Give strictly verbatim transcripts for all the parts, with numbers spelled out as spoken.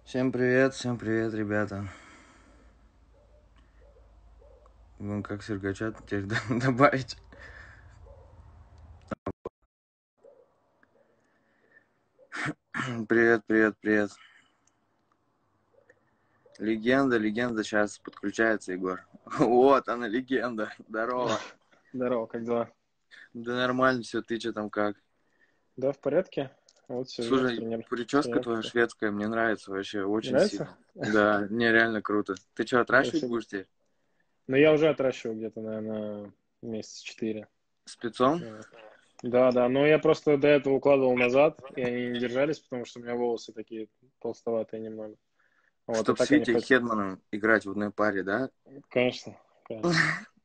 Всем привет, всем привет, ребята. Ну, как Сергача теперь добавить? Привет, привет, привет. Легенда, легенда сейчас подключается, Егор. Вот она, легенда. Здорово. Здорово, как дела? Да нормально все, ты что там как? Да, в порядке. Вот сижу, Слушай, тренер, прическа твоя тренировка. шведская мне нравится вообще очень Нравится? сильно. Да, не, реально круто. Ты что, отращивать Спасибо. будешь теперь? Но я уже отращиваю где-то, наверное, месяца четыре. Спецом? Вот. Да, да, но я просто до этого укладывал назад, и они не держались, потому что у меня волосы такие толстоватые немного. Вот, а Чтоб с так они Витей хоть... Хедманом играть в одной паре, да? Конечно, конечно.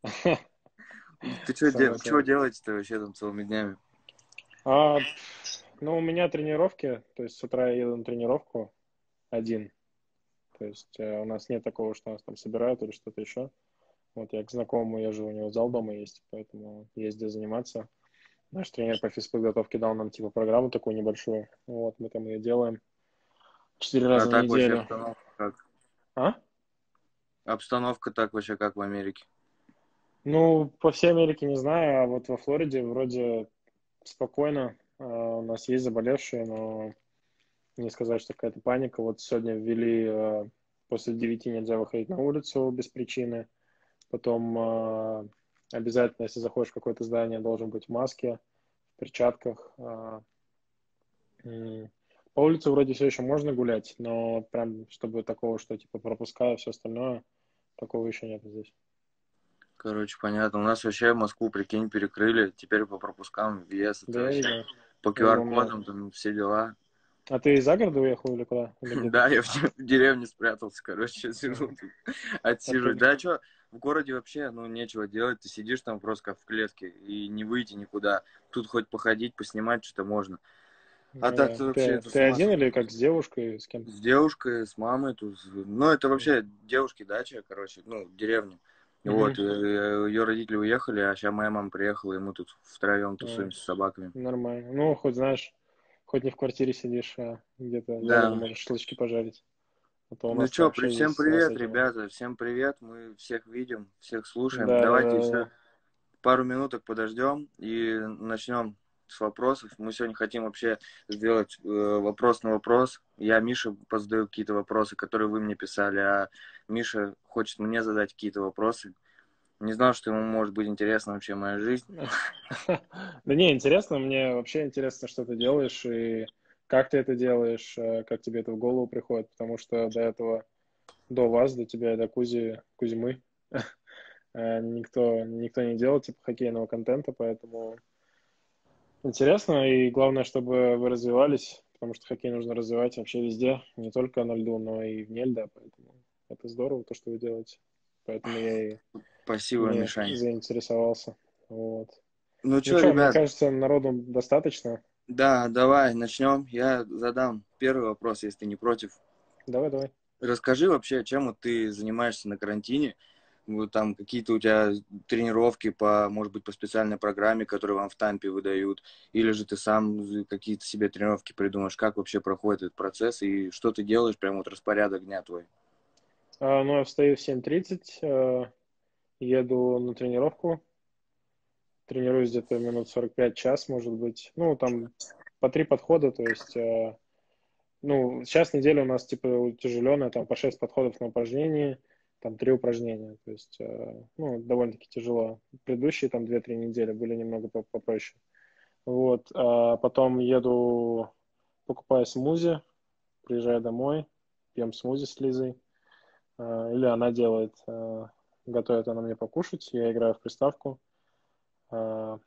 Ты что Само что собой. делаете-то вообще там целыми днями? А, ну, у меня тренировки, то есть с утра я еду на тренировку один. То есть э, у нас нет такого, что нас там собирают или что-то еще. Вот я к знакомому езжу, у него зал дома есть, поэтому есть где заниматься. Наш тренер по физподготовке дал нам типа программу такую небольшую. Вот мы там ее делаем четыре А раза в так вообще неделю. обстановка как? А? Обстановка так вообще как в Америке. Ну, по всей Америке не знаю, а вот во Флориде вроде спокойно. А, у нас есть заболевшие, но не сказать, что какая-то паника. Вот сегодня ввели, а, после девяти нельзя выходить на улицу без причины. Потом а, обязательно, если заходишь в какое-то здание, должен быть в маске, в перчатках. А, м, По улице вроде все еще можно гулять, но прям чтобы такого, что типа пропускаю все остальное, такого еще нет здесь. Короче, понятно. У нас вообще Москву, прикинь, перекрыли. Теперь по пропускам въезд, это Да, я вообще видел. по Я видел у меня. Q R-кодам, там все дела. А ты из-за города уехал или куда? Или где ты Да, я в сейчас? де- в деревне спрятался, короче, сижу Ага. тут, А отсиживаюсь. тут, Да, что, в городе вообще, ну, нечего делать. Ты сидишь там просто как в клетке и не выйти никуда. Тут хоть походить, поснимать что-то можно. А ну да. так-то вообще Ты, это с ты ума один или сойти. как с девушкой, с кем? С девушкой, с мамой тут. Ну, это М. вообще девушки дача, короче, ну, деревня. Мгм. Вот, ее родители уехали, а сейчас моя мама приехала, и мы тут втроем А, тусуемся с собаками. нормально. Ну, хоть знаешь, хоть не в квартире сидишь, а где-то за городом Да. можешь шашлычки пожарить. А то у Ну нас-то чё, при вообще всем здесь с, с привет, этим. ребята, всем привет, мы всех видим, всех слушаем. Да, да, Давайте да, еще да. пару минуток подождем и начнем с вопросов. Мы сегодня хотим вообще сделать э, вопрос на вопрос. Я Мише позадаю какие-то вопросы, которые вы мне писали, а Миша хочет мне задать какие-то вопросы. Не знал, что ему может быть интересна вообще моя жизнь. Да не, интересно, мне вообще интересно, что ты делаешь и как ты это делаешь, э, как тебе это в голову приходит, потому что до этого, до вас, до тебя и до Кузи, Кузьмы, э, никто, никто не делал типа хоккейного контента, поэтому интересно, и главное, чтобы вы развивались, потому что хоккей нужно развивать вообще везде, не только на льду, но и вне льда, поэтому это здорово, то, что вы делаете. Поэтому я и Спасибо, не Мишань. заинтересовался. Вот. Ну Ну что, что, мне ребят, кажется, народу достаточно. да, давай начнем. Я задам первый вопрос, если ты не против. Давай, давай. Расскажи вообще, чем вот ты занимаешься на карантине? Вот там какие-то у тебя тренировки по, может быть, по специальной программе, которую вам в Тампе выдают, или же ты сам какие-то себе тренировки придумаешь, как вообще проходит этот процесс и что ты делаешь, прям вот распорядок дня твой. А, ну, я встаю в семь тридцать, э, еду на тренировку, тренируюсь где-то минут сорок пять час, может быть. Ну, там по три подхода, то есть, э, ну, сейчас неделя у нас типа утяжеленная, там по шесть подходов на упражнение, там три упражнения, то есть, э, ну, довольно-таки тяжело. Предыдущие там две-три недели были немного попроще. Вот, а потом еду, покупаю смузи, приезжаю домой, пьем смузи с Лизой. А, Или она делает, а, готовит она мне покушать, я играю в приставку. А,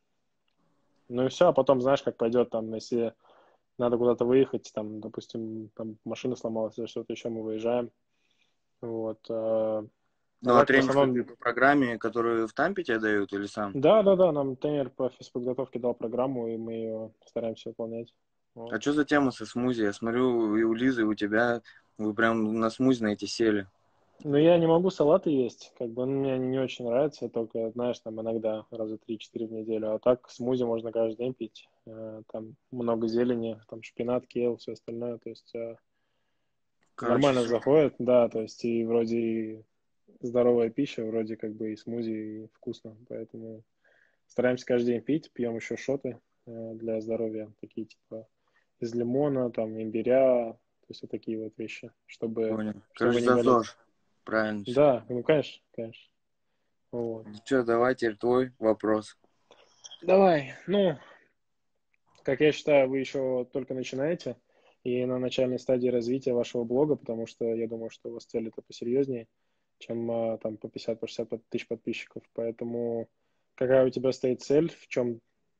Ну и все, а потом, знаешь, как пойдет, там, если надо куда-то выехать, там, допустим, там машина сломалась или что-то еще, мы выезжаем. Вот. А а Ну, а так, в тренинг ты основном, по программе, которую в Тампе тебе дают, или сам? да, да, да, нам тренер по физподготовке дал программу, и мы ее стараемся выполнять. А Вот. что за тема со смузи? Я смотрю, и у Лизы, и у тебя, вы прям на смузи на эти сели. Но я не могу салаты есть, как бы, ну, мне они не очень нравятся, только, знаешь, там иногда раза три-четыре в неделю, а так смузи можно каждый день пить, Э, там много зелени, там шпинат, кейл, все остальное, то есть э, Короче, нормально супер. заходит, да, то есть и вроде и здоровая пища, вроде как бы и смузи, и вкусно, поэтому стараемся каждый день пить, пьем еще шоты э, для здоровья, такие типа из лимона, там, имбиря, то есть вот такие вот вещи, чтобы, Понял. чтобы Короче, не за болеть. ЗОЖ. Правильно все. Да, ну, конечно, конечно. Вот. Что, давай теперь твой вопрос. Давай, ну, как я считаю, вы еще только начинаете и на начальной стадии развития вашего блога, потому что я думаю, что у вас цель это посерьезнее, чем а, там по пятьдесят, по шестьдесят тысяч подписчиков. Поэтому какая у тебя стоит цель, в чем,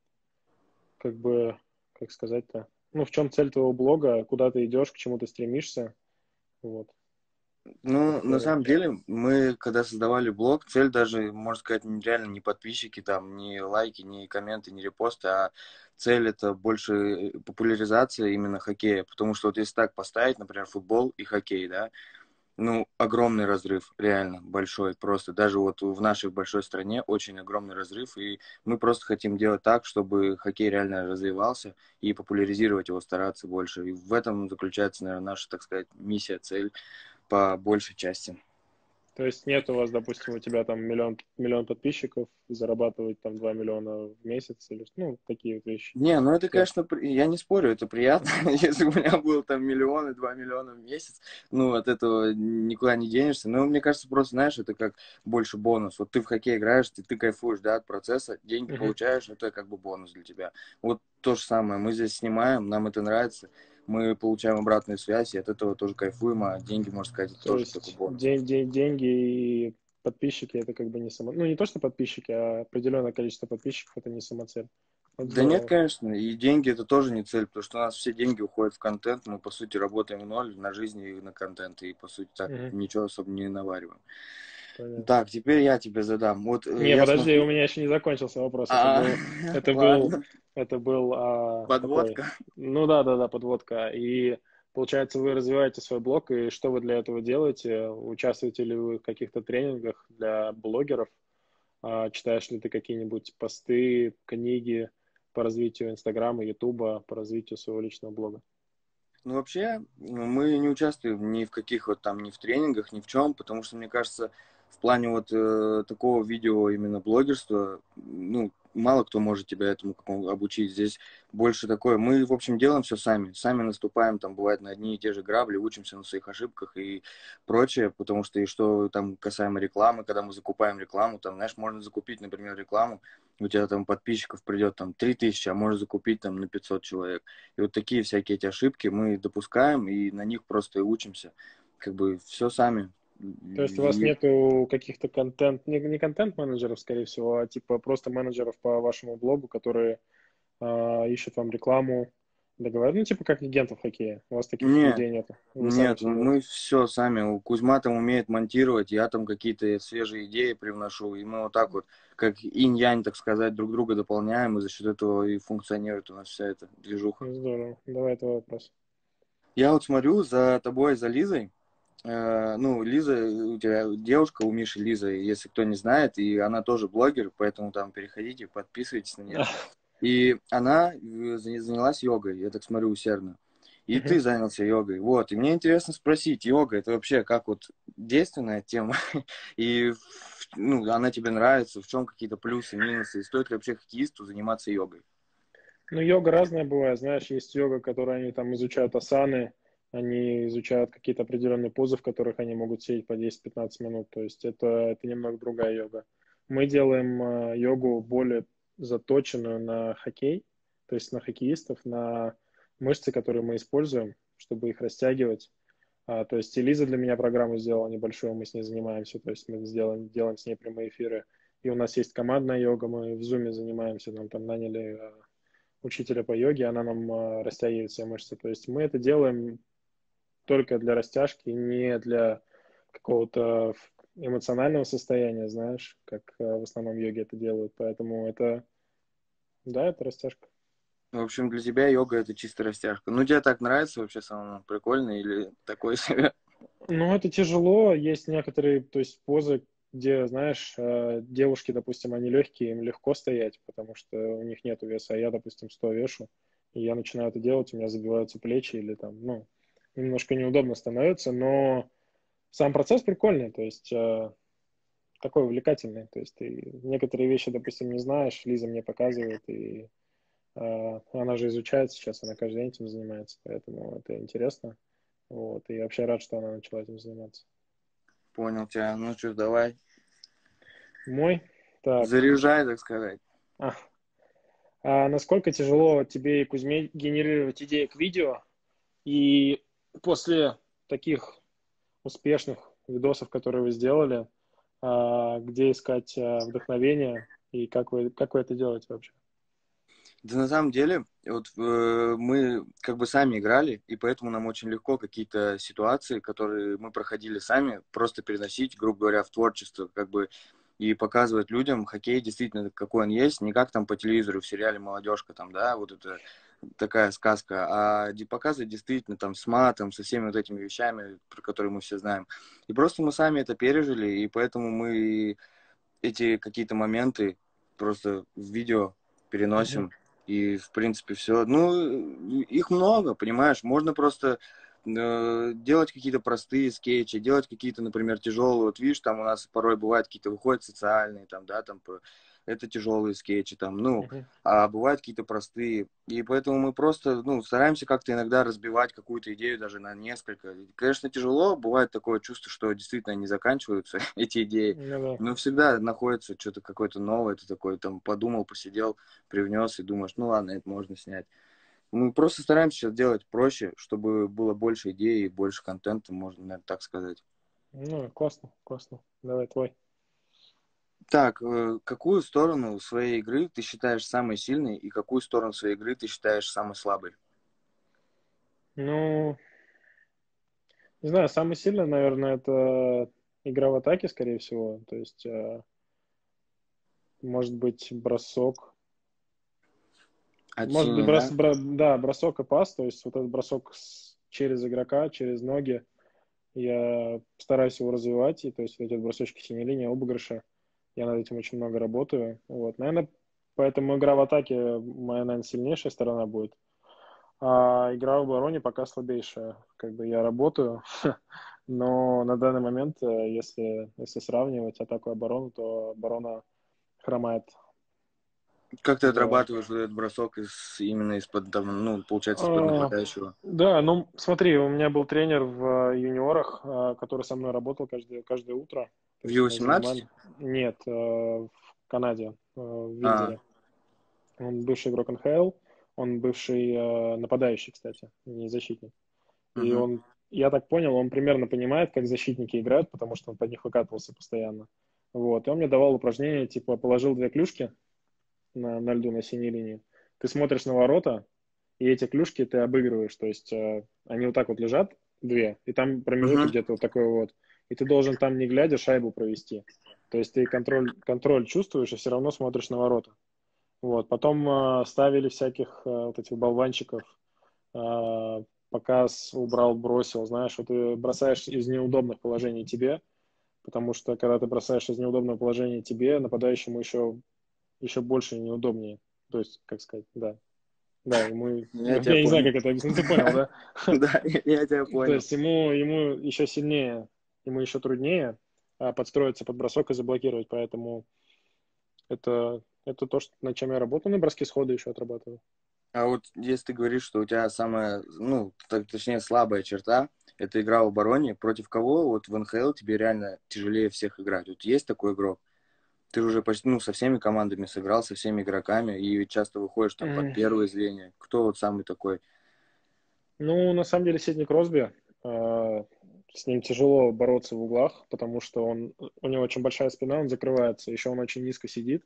как бы, как сказать-то, ну, в чем цель твоего блога, куда ты идешь, к чему ты стремишься, вот, Ну, на такое. самом деле, мы, когда создавали блог, цель даже, можно сказать, не- реально не подписчики, там, не лайки, не комменты, не репосты, а цель это больше э, популяризация именно хоккея. Потому что вот если так поставить, например, футбол и хоккей, да, ну, огромный разрыв, реально большой, просто. Даже вот в нашей большой стране очень огромный разрыв, и мы просто хотим делать так, чтобы хоккей реально развивался и популяризировать его, стараться больше. И в этом заключается, наверное, наша, так сказать, миссия, цель по большей части. То есть нет у вас, допустим, у тебя там миллион, миллион подписчиков, зарабатывать там два миллиона в месяц или, ну, такие вот вещи. Не, ну это, Нет. конечно, при- я не спорю, это приятно. Если бы у меня был там миллион и два миллиона в месяц, ну, от этого никуда не денешься. Но мне кажется, просто, знаешь, это как больше бонус. Вот ты в хоккей играешь, ты, ты кайфуешь, да, от процесса, деньги Мгм. получаешь, это как бы бонус для тебя. Вот то же самое. Мы здесь снимаем, нам это нравится, мы получаем обратную связь, и от этого тоже кайфуем, а деньги, можно сказать, это То тоже такой есть бонус. день, день, деньги и подписчики это как бы не само... Ну, не то, что подписчики, а определенное количество подписчиков это не самоцель. Это Да нет, здорово. конечно, и деньги это тоже не цель, потому что у нас все деньги уходят в контент, мы по сути работаем в ноль на жизни и на контент, и по сути так Мгм. ничего особо не навариваем. Понятно. Так, теперь я тебе задам. Вот э, Не, я подожди, у смотрю... меня еще не закончился вопрос. Это А, был, это был, ладно, это был а, такой, подводка. ну да, да, да, подводка. И получается, вы развиваете свой блог, и что вы для этого делаете? Участвуете ли вы в каких-то тренингах для блогеров? А, читаешь ли ты какие-нибудь посты, книги по развитию Инстаграма, Ютуба, по развитию своего личного блога? Ну, вообще, мы не участвуем ни в каких вот там, ни в тренингах, ни в чем, потому что, мне кажется, в плане вот э, такого видео именно блогерства, ну, мало кто может тебя этому какому- обучить. Здесь больше такое. Мы, в общем, делаем все сами. Сами наступаем, там, бывает, на одни и те же грабли, учимся на своих ошибках и прочее, потому что и что там касаемо рекламы, когда мы закупаем рекламу, там, знаешь, можно закупить, например, рекламу, у тебя там подписчиков придет там три тысячи, а можно закупить там на пятьсот человек. И вот такие всякие эти ошибки мы допускаем, и на них просто и учимся. Как бы все сами. То есть у вас И... нету каких-то контент, не, не контент-менеджеров, скорее всего, а типа просто менеджеров по вашему блогу, которые а, ищут вам рекламу, договаривают, ну, типа как агентов хоккея. У вас таких Не, людей нету. Вы сами нет, все делаете. мы все сами. У Кузьма там умеет монтировать, я там какие-то свежие идеи привношу, и мы вот так вот, как инь-янь, так сказать, друг друга дополняем, и за счет этого и функционирует у нас вся эта движуха. Ну, здорово. Давай твой вопрос. Я вот смотрю за тобой, за Лизой. Э, ну, Лиза, у тебя девушка, у Миши Лиза, если кто не знает, и она тоже блогер, поэтому там переходите, подписывайтесь на нее. И она э, заня- занялась йогой, я так смотрю, усердно. И ты Мгм. занялся йогой. Вот, и мне интересно спросить, йога это вообще как вот действенная тема? И в- ну, она тебе нравится, в чем какие-то плюсы, минусы? И стоит ли вообще хоккеисту заниматься йогой? Ну, йога разная бывает. Знаешь, есть йога, которая они там изучают асаны, они изучают какие-то определенные позы, в которых они могут сидеть по десять-пятнадцать минут. То есть это, это немного другая йога. Мы делаем э, йогу более заточенную на хоккей, то есть на хоккеистов, на мышцы, которые мы используем, чтобы их растягивать. А, то есть и Лиза для меня программу сделала небольшую, мы с ней занимаемся, то есть мы сделаем, делаем с ней прямые эфиры. И у нас есть командная йога, мы в Zoom занимаемся, нам там наняли э, учителя по йоге, она нам э, растягивает все мышцы. То есть мы это делаем только для растяжки, не для какого-то эмоционального состояния, знаешь, как э, в основном йоги это делают. Поэтому это, да, это растяжка. В общем, для тебя йога это чисто растяжка. Ну, тебе так нравится вообще самому? Прикольно или такой себе? Ну, это тяжело. Есть некоторые, то есть позы, где, знаешь, э, девушки, допустим, они легкие, им легко стоять, потому что у них нет веса. А я, допустим, сто вешу, и я начинаю это делать, у меня забиваются плечи или там, ну, немножко неудобно становится, но сам процесс прикольный, то есть э, такой увлекательный. То есть ты некоторые вещи, допустим, не знаешь, Лиза мне показывает, и э, она же изучает сейчас, она каждый день этим занимается, поэтому это интересно. Вот, и я вообще рад, что она начала этим заниматься. Понял тебя. Ну что, давай. Мой, так, Заряжай, так сказать. а, а насколько тяжело тебе и Кузьме генерировать идеи к видео, и после таких успешных видосов, которые вы сделали, а, где искать а, вдохновение и как вы, как вы это делаете вообще? Да на самом деле, вот э, мы как бы сами играли, и поэтому нам очень легко какие-то ситуации, которые мы проходили сами, просто переносить, грубо говоря, в творчество, как бы и показывать людям хоккей действительно какой он есть, не как там по телевизору в сериале «Молодежка», там, да, вот это такая сказка, а де- показывать действительно там с матом, со всеми вот этими вещами, про которые мы все знаем. И просто мы сами это пережили, и поэтому мы эти какие-то моменты просто в видео Мгм. переносим. И, в принципе, все. Ну, их много, понимаешь? Можно просто э, делать какие-то простые скетчи, делать какие-то, например, тяжелые. Вот видишь, там у нас порой бывают какие-то выходят социальные, там, да, там, про- это тяжелые скетчи, там, ну, Мгм. а бывают какие-то простые. И поэтому мы просто, ну, стараемся как-то иногда разбивать какую-то идею даже на несколько. И, конечно, тяжело, бывает такое чувство, что действительно не заканчиваются эти идеи. Ну да. Ну, всегда находится что-то какое-то новое, ты такой там подумал, посидел, привнес и думаешь, ну ладно, это можно снять. Мы просто стараемся сейчас делать проще, чтобы было больше идей и больше контента, можно, наверное, так сказать. Ну, классно, классно. Давай твой. Так, э, какую сторону своей игры ты считаешь самой сильной и какую сторону своей игры ты считаешь самой слабой? Ну, не знаю, самый сильный, наверное, это игра в атаке, скорее всего. То есть, э, может быть, бросок. От Может быть, синей, брос, да? бро- да, бросок и пас, то есть вот этот бросок с- через игрока, через ноги. Я стараюсь его развивать, и то есть вот эти бросочки синей линии, обыгрыши, я над этим очень много работаю. Вот, наверное, поэтому игра в атаке моя, наверное, сильнейшая сторона будет. А игра в обороне пока слабейшая. Как бы я работаю, но на данный момент, э, если, если сравнивать атаку и оборону, то оборона хромает. Как ты Вот. отрабатываешь вот этот бросок из, именно из-под, там, ну, получается, из-под А, нападающего? Да, ну смотри, у меня был тренер в э, юниорах, э, который со мной работал каждое, каждое утро. То В есть мы ю восемнадцать? занимались... Нет, э, в Канаде, э, в А, Винзоре. Он бывший игрок эн ха эл, он бывший э, нападающий, кстати, не защитник. И угу, он, я так понял, он примерно понимает, как защитники играют, потому что он под них выкатывался постоянно. Вот. И он мне давал упражнения, типа, положил две клюшки на, на льду на синей линии. Ты смотришь на ворота, и эти клюшки ты обыгрываешь. То есть э, они вот так вот лежат, две, и там промежуток угу. где-то вот такой вот. И ты должен там, не глядя, шайбу провести. То есть ты контроль, контроль чувствуешь и все равно смотришь на ворота. Вот. Потом э, ставили всяких э, вот этих болванчиков, э, показ, убрал, бросил, знаешь, вот ты бросаешь из неудобных положений тебе, потому что когда ты бросаешь из неудобного положения тебе, нападающему еще, еще больше неудобнее. То есть, как сказать, да. Да, ему, Я ну, тебя я не знаю, понял. как это объяснить, ты понял, да? Да, я тебя То понял. есть ему, ему еще сильнее, ему еще труднее а, подстроиться под бросок и заблокировать, поэтому это, это то, что, над чем я работаю, ну, броски схода еще отрабатываю. А вот если ты говоришь, что у тебя самая, ну, так, точнее, слабая черта, это игра в обороне, против кого вот в эн ха эл тебе реально тяжелее всех играть? Вот есть такой игрок? Ты же уже почти, ну, со всеми командами сыграл, со всеми игроками, и часто выходишь там под М, первое зрение. Кто вот самый такой? Ну, на самом деле, Сидни Кросби, а, с ним тяжело бороться в углах, потому что он, у него очень большая спина, он закрывается, еще он очень низко сидит,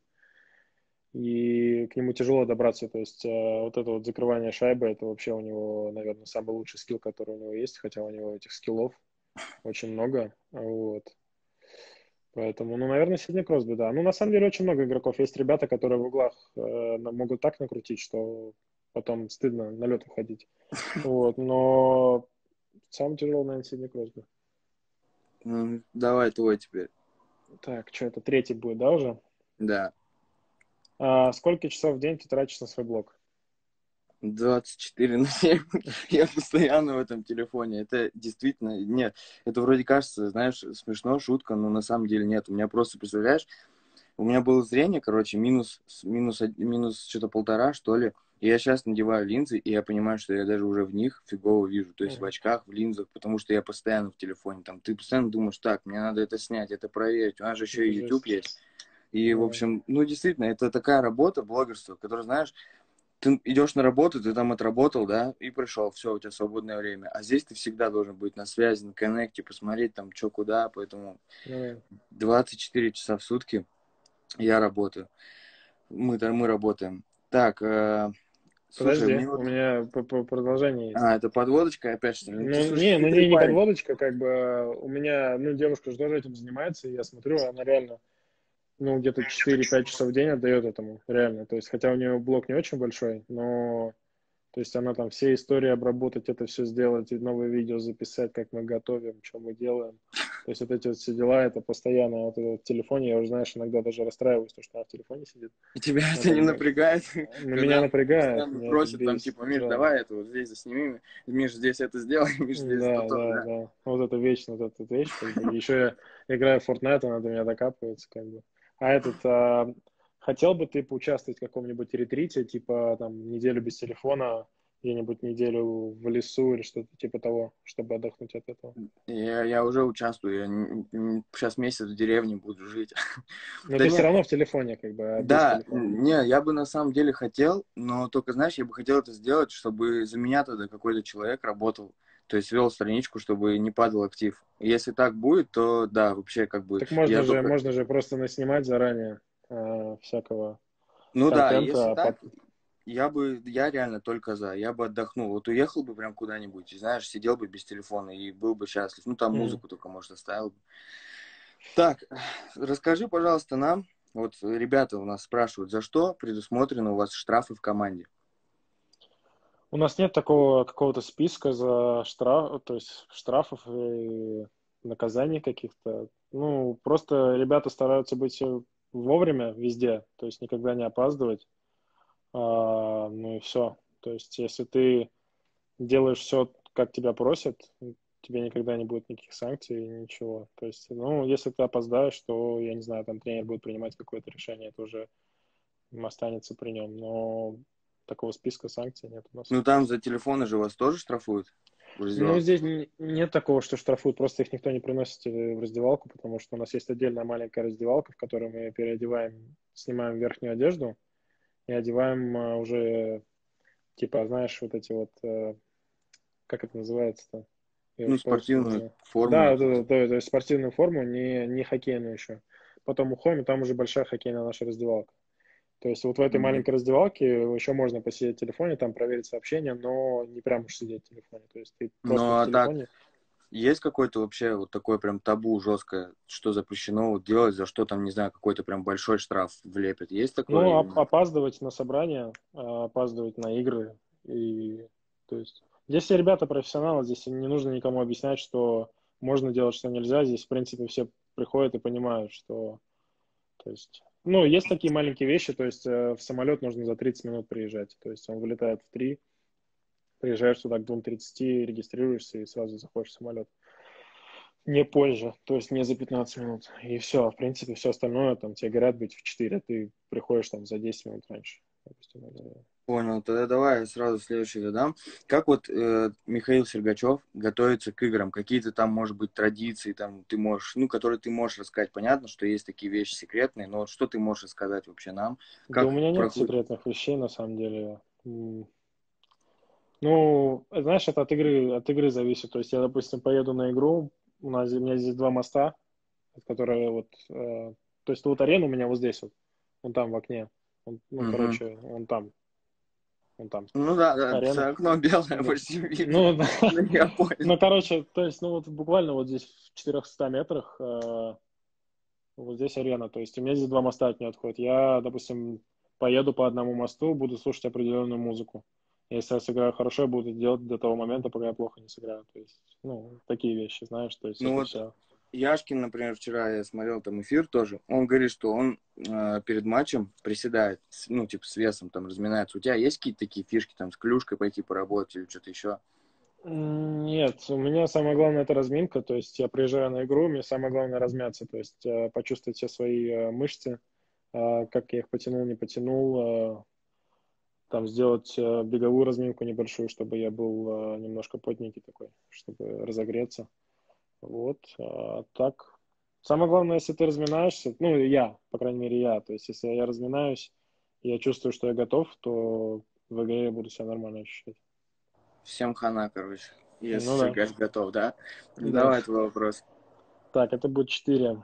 и к нему тяжело добраться. То есть э, вот это вот закрывание шайбы, это вообще у него, наверное, самый лучший скилл, который у него есть, хотя у него этих скиллов очень много. Вот. Поэтому, ну, наверное, Сидни Кросби, да. Ну, на самом деле, очень много игроков. Есть ребята, которые в углах э, на- могут так накрутить, что потом стыдно на лед выходить. Вот. Но самый тяжелый, наверное, Сидни Кросби. М, Давай твой теперь. Так, что это третий будет, да, уже? Да. А сколько часов в день ты тратишь на свой блог? двадцать четыре на семь. Я постоянно в этом телефоне. Это действительно... Нет, это вроде кажется, знаешь, смешно, шутка, но на самом деле нет. У меня просто, представляешь, у меня было зрение, короче, минус, минус, минус что-то полтора, что ли. И я сейчас надеваю линзы, и я понимаю, что я даже уже в них фигово вижу. То есть в Мгм. очках, в линзах, потому что я постоянно в телефоне. Там ты постоянно думаешь, так, мне надо это снять, это проверить. У нас же еще Это и YouTube жесть. есть. И, в Да. общем, ну, действительно, это такая работа, блогерство, которая, знаешь, ты идешь на работу, ты там отработал, да, и пришел, все, у тебя свободное время. А здесь ты всегда должен быть на связи, на коннекте, посмотреть там, что куда, поэтому Ну, двадцать четыре часа в сутки я работаю. Мы, да, мы работаем. Так, э, слушай, подожди, мне вот... у меня по- по- продолжение есть. А, это подводочка опять, что ли? Ну, ты, Ну, слушай, не, ну хитрый не, не парень. подводочка, как бы а у меня, ну, девушка же тоже этим занимается, и я смотрю, она реально, ну, где-то четыре-пять часов в день отдает этому, реально. То есть, хотя у нее блог не очень большой, но, то есть, она там все истории обработать, это все сделать, и новые видео записать, как мы готовим, что мы делаем. То есть, вот эти вот все дела, это постоянно, вот это вот в телефоне, я уже, знаешь, иногда даже расстраиваюсь, то, что она в телефоне сидит. И тебя Ну, это как не бы, напрягает, ну, меня когда напрягает, постоянно меня это просят, там, бесит, типа, Миш, да. давай это вот здесь засними, Миш, здесь это сделай, Миш, здесь Да, потом, да, да. да. Вот это вечно, вот эта вещь, как бы. Еще я играю в Fortnite, она до меня докапывается, как бы. А этот, а, хотел бы ты поучаствовать в каком-нибудь ретрите, типа, там, неделю без телефона, где-нибудь неделю в лесу или что-то типа того, чтобы отдохнуть от этого? Я, я уже участвую, я сейчас месяц в деревне буду жить. Но Да ты все нет, равно в телефоне, как бы, а без да, телефона. не, я бы на самом деле хотел, но только, знаешь, я бы хотел это сделать, чтобы за меня тогда какой-то человек работал, то есть вел страничку, чтобы не падал актив. Если так будет, то да, вообще как бы Так можно я же, только... можно же просто наснимать заранее а, всякого Ну да, если контента, а так, пот- я бы, я реально только за, я бы отдохнул. Вот уехал бы прям куда-нибудь, и, знаешь, сидел бы без телефона и был бы счастлив. Ну там Мгм. музыку только, может, оставил бы. Так, расскажи, пожалуйста, нам, вот ребята у нас спрашивают, за что предусмотрены у вас штрафы в команде? У нас нет такого какого-то списка за штраф, то есть штрафов и наказаний каких-то. Ну, просто ребята стараются быть вовремя везде, то есть никогда не опаздывать. А, ну и все. То есть если ты делаешь все, как тебя просят, тебе никогда не будет никаких санкций, ничего. То есть, ну, если ты опоздаешь, то, я не знаю, там тренер будет принимать какое-то решение, это уже останется при нем. Но такого списка санкций нет у нас. Ну там за телефоны же вас тоже штрафуют в Ну, раздевалке? здесь н- нет такого, что штрафуют, просто их никто не приносит э, в раздевалку, потому что у нас есть отдельная маленькая раздевалка, в которой мы переодеваем, снимаем верхнюю одежду и одеваем э, уже, типа, знаешь, вот эти вот, э, как это называется-то? Я Ну, уже полностью не спортивную знаю. форму Да, вот да, эту. да, то, то есть спортивную форму, не, не хоккейную еще. Потом уходим, и там уже большая хоккейная наша раздевалка. То есть вот в этой Мгм. маленькой раздевалке еще можно посидеть в телефоне, там проверить сообщения, но не прям уж сидеть в телефоне. То есть ты просто Ну, в а так, телефоне. есть какой-то вообще вот такой прям табу жесткое, что запрещено вот делать, за что там, не знаю, какой-то прям большой штраф влепят? Есть такое Ну, или оп- нет? опаздывать на собрания, а, опаздывать на игры. И, то есть, здесь все ребята профессионалы, здесь не нужно никому объяснять, что можно делать, что нельзя. Здесь, в принципе, все приходят и понимают, что, то есть, ну, есть такие маленькие вещи, то есть, э, в самолет нужно за тридцать минут приезжать. То есть, он вылетает в три, приезжаешь сюда к двум тридцати, регистрируешься и сразу заходишь в самолет. Не позже, то есть не за пятнадцать минут. И все, в принципе, все остальное, там, тебе говорят быть в четыре, а ты приходишь там за десять минут раньше. Допустим, или- Понял, тогда давай я сразу следующий задам. Как вот э, Михаил Сергачев готовится к играм? Какие-то там, может быть, традиции, там ты можешь, ну, которые ты можешь рассказать. Понятно, что есть такие вещи секретные, но вот что ты можешь рассказать вообще нам? Да у Как меня нет проходит? секретных вещей, на самом деле. М, Ну, знаешь, это от игры, от игры зависит. То есть я, допустим, поеду на игру, у нас, у меня здесь два моста, которые вот, э, то есть вот арена у меня вот здесь вот, он там в окне. Он, ну, Мгм. короче, он там, он там. Ну да, да, Арена. окно белое Да. почти видно. Ну, да. Ну, я понял. Ну, короче, то есть, ну, вот буквально вот здесь в четырехстах метрах э, вот здесь арена. То есть у меня здесь два моста от нее отходят. Я, допустим, поеду по одному мосту, буду слушать определенную музыку. Если я сыграю хорошо, я буду делать до того момента, пока я плохо не сыграю. То есть, ну, такие вещи, знаешь, то есть Ну это вот все. Яшкин, например, вчера я смотрел там эфир тоже, он говорит, что он э, перед матчем приседает, с- ну, типа с весом там разминается. У тебя есть какие-то такие фишки, там, с клюшкой пойти поработать или что-то еще? М, Нет, у меня самое главное это разминка, то есть я приезжаю на игру, мне самое главное размяться, то есть э, почувствовать все свои э, мышцы, э, как я их потянул, не потянул, э, там сделать э, беговую разминку небольшую, чтобы я был э, немножко потненький такой, чтобы разогреться. Вот, а так. Самое главное, если ты разминаешься, ну, я, по крайней мере, я, то есть если я разминаюсь, я чувствую, что я готов, то в игре я буду себя нормально ощущать. Всем хана, короче, Ну если да, Жигаш готов, да? да. Давай твой вопрос. Так, это будет четыре.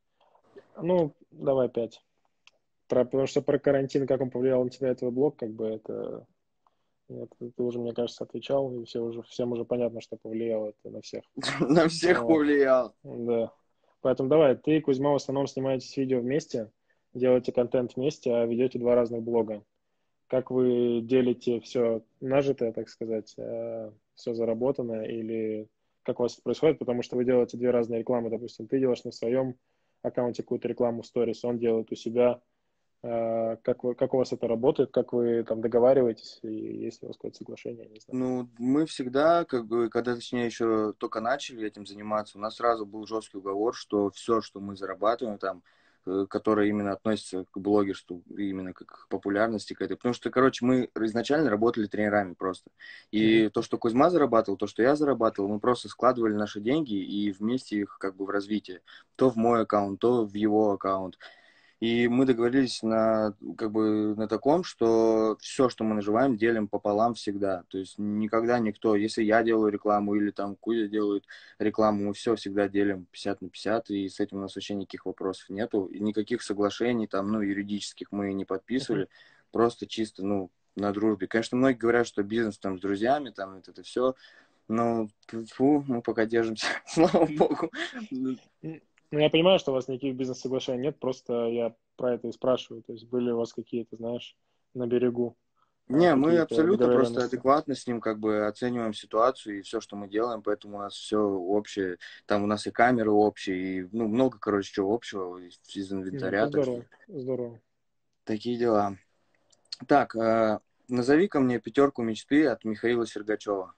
Ну, давай пять. Про, потому что про карантин, как он повлиял на тебя, твой блог, как бы это, это ты уже, мне кажется, отвечал, и все уже, всем уже понятно, что повлияло это на всех. На всех Вот, повлиял. да. Поэтому давай, ты и Кузьма в основном снимаетесь видео вместе, делаете контент вместе, а ведете два разных блога. Как вы делите все нажитое, так сказать, все заработанное, или как у вас это происходит, потому что вы делаете две разные рекламы, допустим, ты делаешь на своем аккаунте какую-то рекламу в сторис, он делает у себя. Э, Как, вы, как у вас это работает, как вы там договариваетесь, и есть ли у вас какое-то соглашение, не знаю. Ну, мы всегда, как бы, когда, точнее, еще только начали этим заниматься, у нас сразу был жесткий уговор, что все, что мы зарабатываем там, э, которое именно относится к блогерству, именно как к популярности к этой. Потому что, короче, мы изначально работали тренерами просто. Мгм. И то, что Кузьма зарабатывал, то, что я зарабатывал, мы просто складывали наши деньги и вместе их как бы в развитие. То в мой аккаунт, то в его аккаунт. И мы договорились на, как бы, на таком, что все, что мы наживаем, делим пополам всегда. То есть никогда никто, если я делаю рекламу или там Кузя делает рекламу, мы все всегда делим пятьдесят на пятьдесят, и с этим у нас вообще никаких вопросов нету. И никаких соглашений там, ну, юридических мы не Мгм. подписывали, просто чисто, ну, на дружбе. Конечно, многие говорят, что бизнес там с друзьями, там, вот это все, но фу, мы пока держимся, слава богу. М, Ну, я понимаю, что у вас никаких бизнес-соглашений нет, просто я про это и спрашиваю. То есть были у вас какие-то, знаешь, на берегу а, Не, мы какие-то абсолютно просто договоренности? адекватно с ним как бы оцениваем ситуацию и все, что мы делаем, поэтому у нас все общее. Там у нас и камеры общие, и ну, много, короче, чего общего из из Ну, инвентаря, это так что здорово, здорово. такие дела. Так, э, назови-ка мне пятерку мечты от Михаила Сергачева.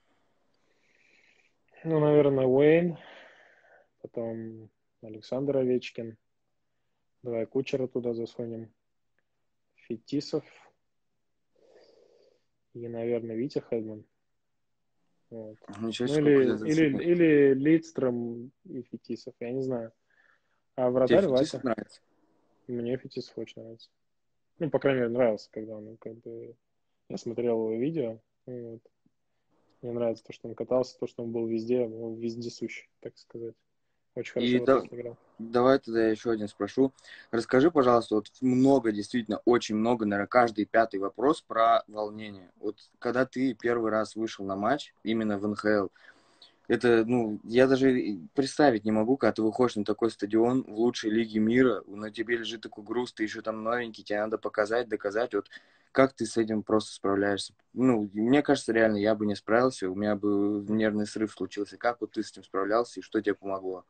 Ну, наверное, Уэйн, потом Александр Овечкин. Давай Кучера туда засунем. Фетисов и, наверное, Витя Хэдман. Вот. Ничего Ну, себе, сколько ты или, или, зацепил. или Лидстром и Фетисов, я не знаю. А Тебе вратарь Фетисов Вася. нравится? Мне Фетисов очень нравится. Ну, по крайней мере, нравился, когда он, как бы, я смотрел его видео. Вот. Мне нравится то, что он катался, то, что он был везде, он вездесущ, так сказать. Очень И хорошо в да- атаке играл. давай тогда я еще один спрошу. Расскажи, пожалуйста, вот много, действительно, очень много, наверное, каждый пятый вопрос про волнение. Вот когда ты первый раз вышел на матч, именно в эн ха эл, это, ну, я даже и представить не могу, когда ты выходишь на такой стадион в лучшей лиге мира, на тебе лежит такой груз, ты еще там новенький, тебе надо показать, доказать. Вот как ты с этим просто справляешься? Ну, мне кажется, реально, я бы не справился, у меня бы нервный срыв случился. Как вот ты с этим справлялся и что тебе помогло?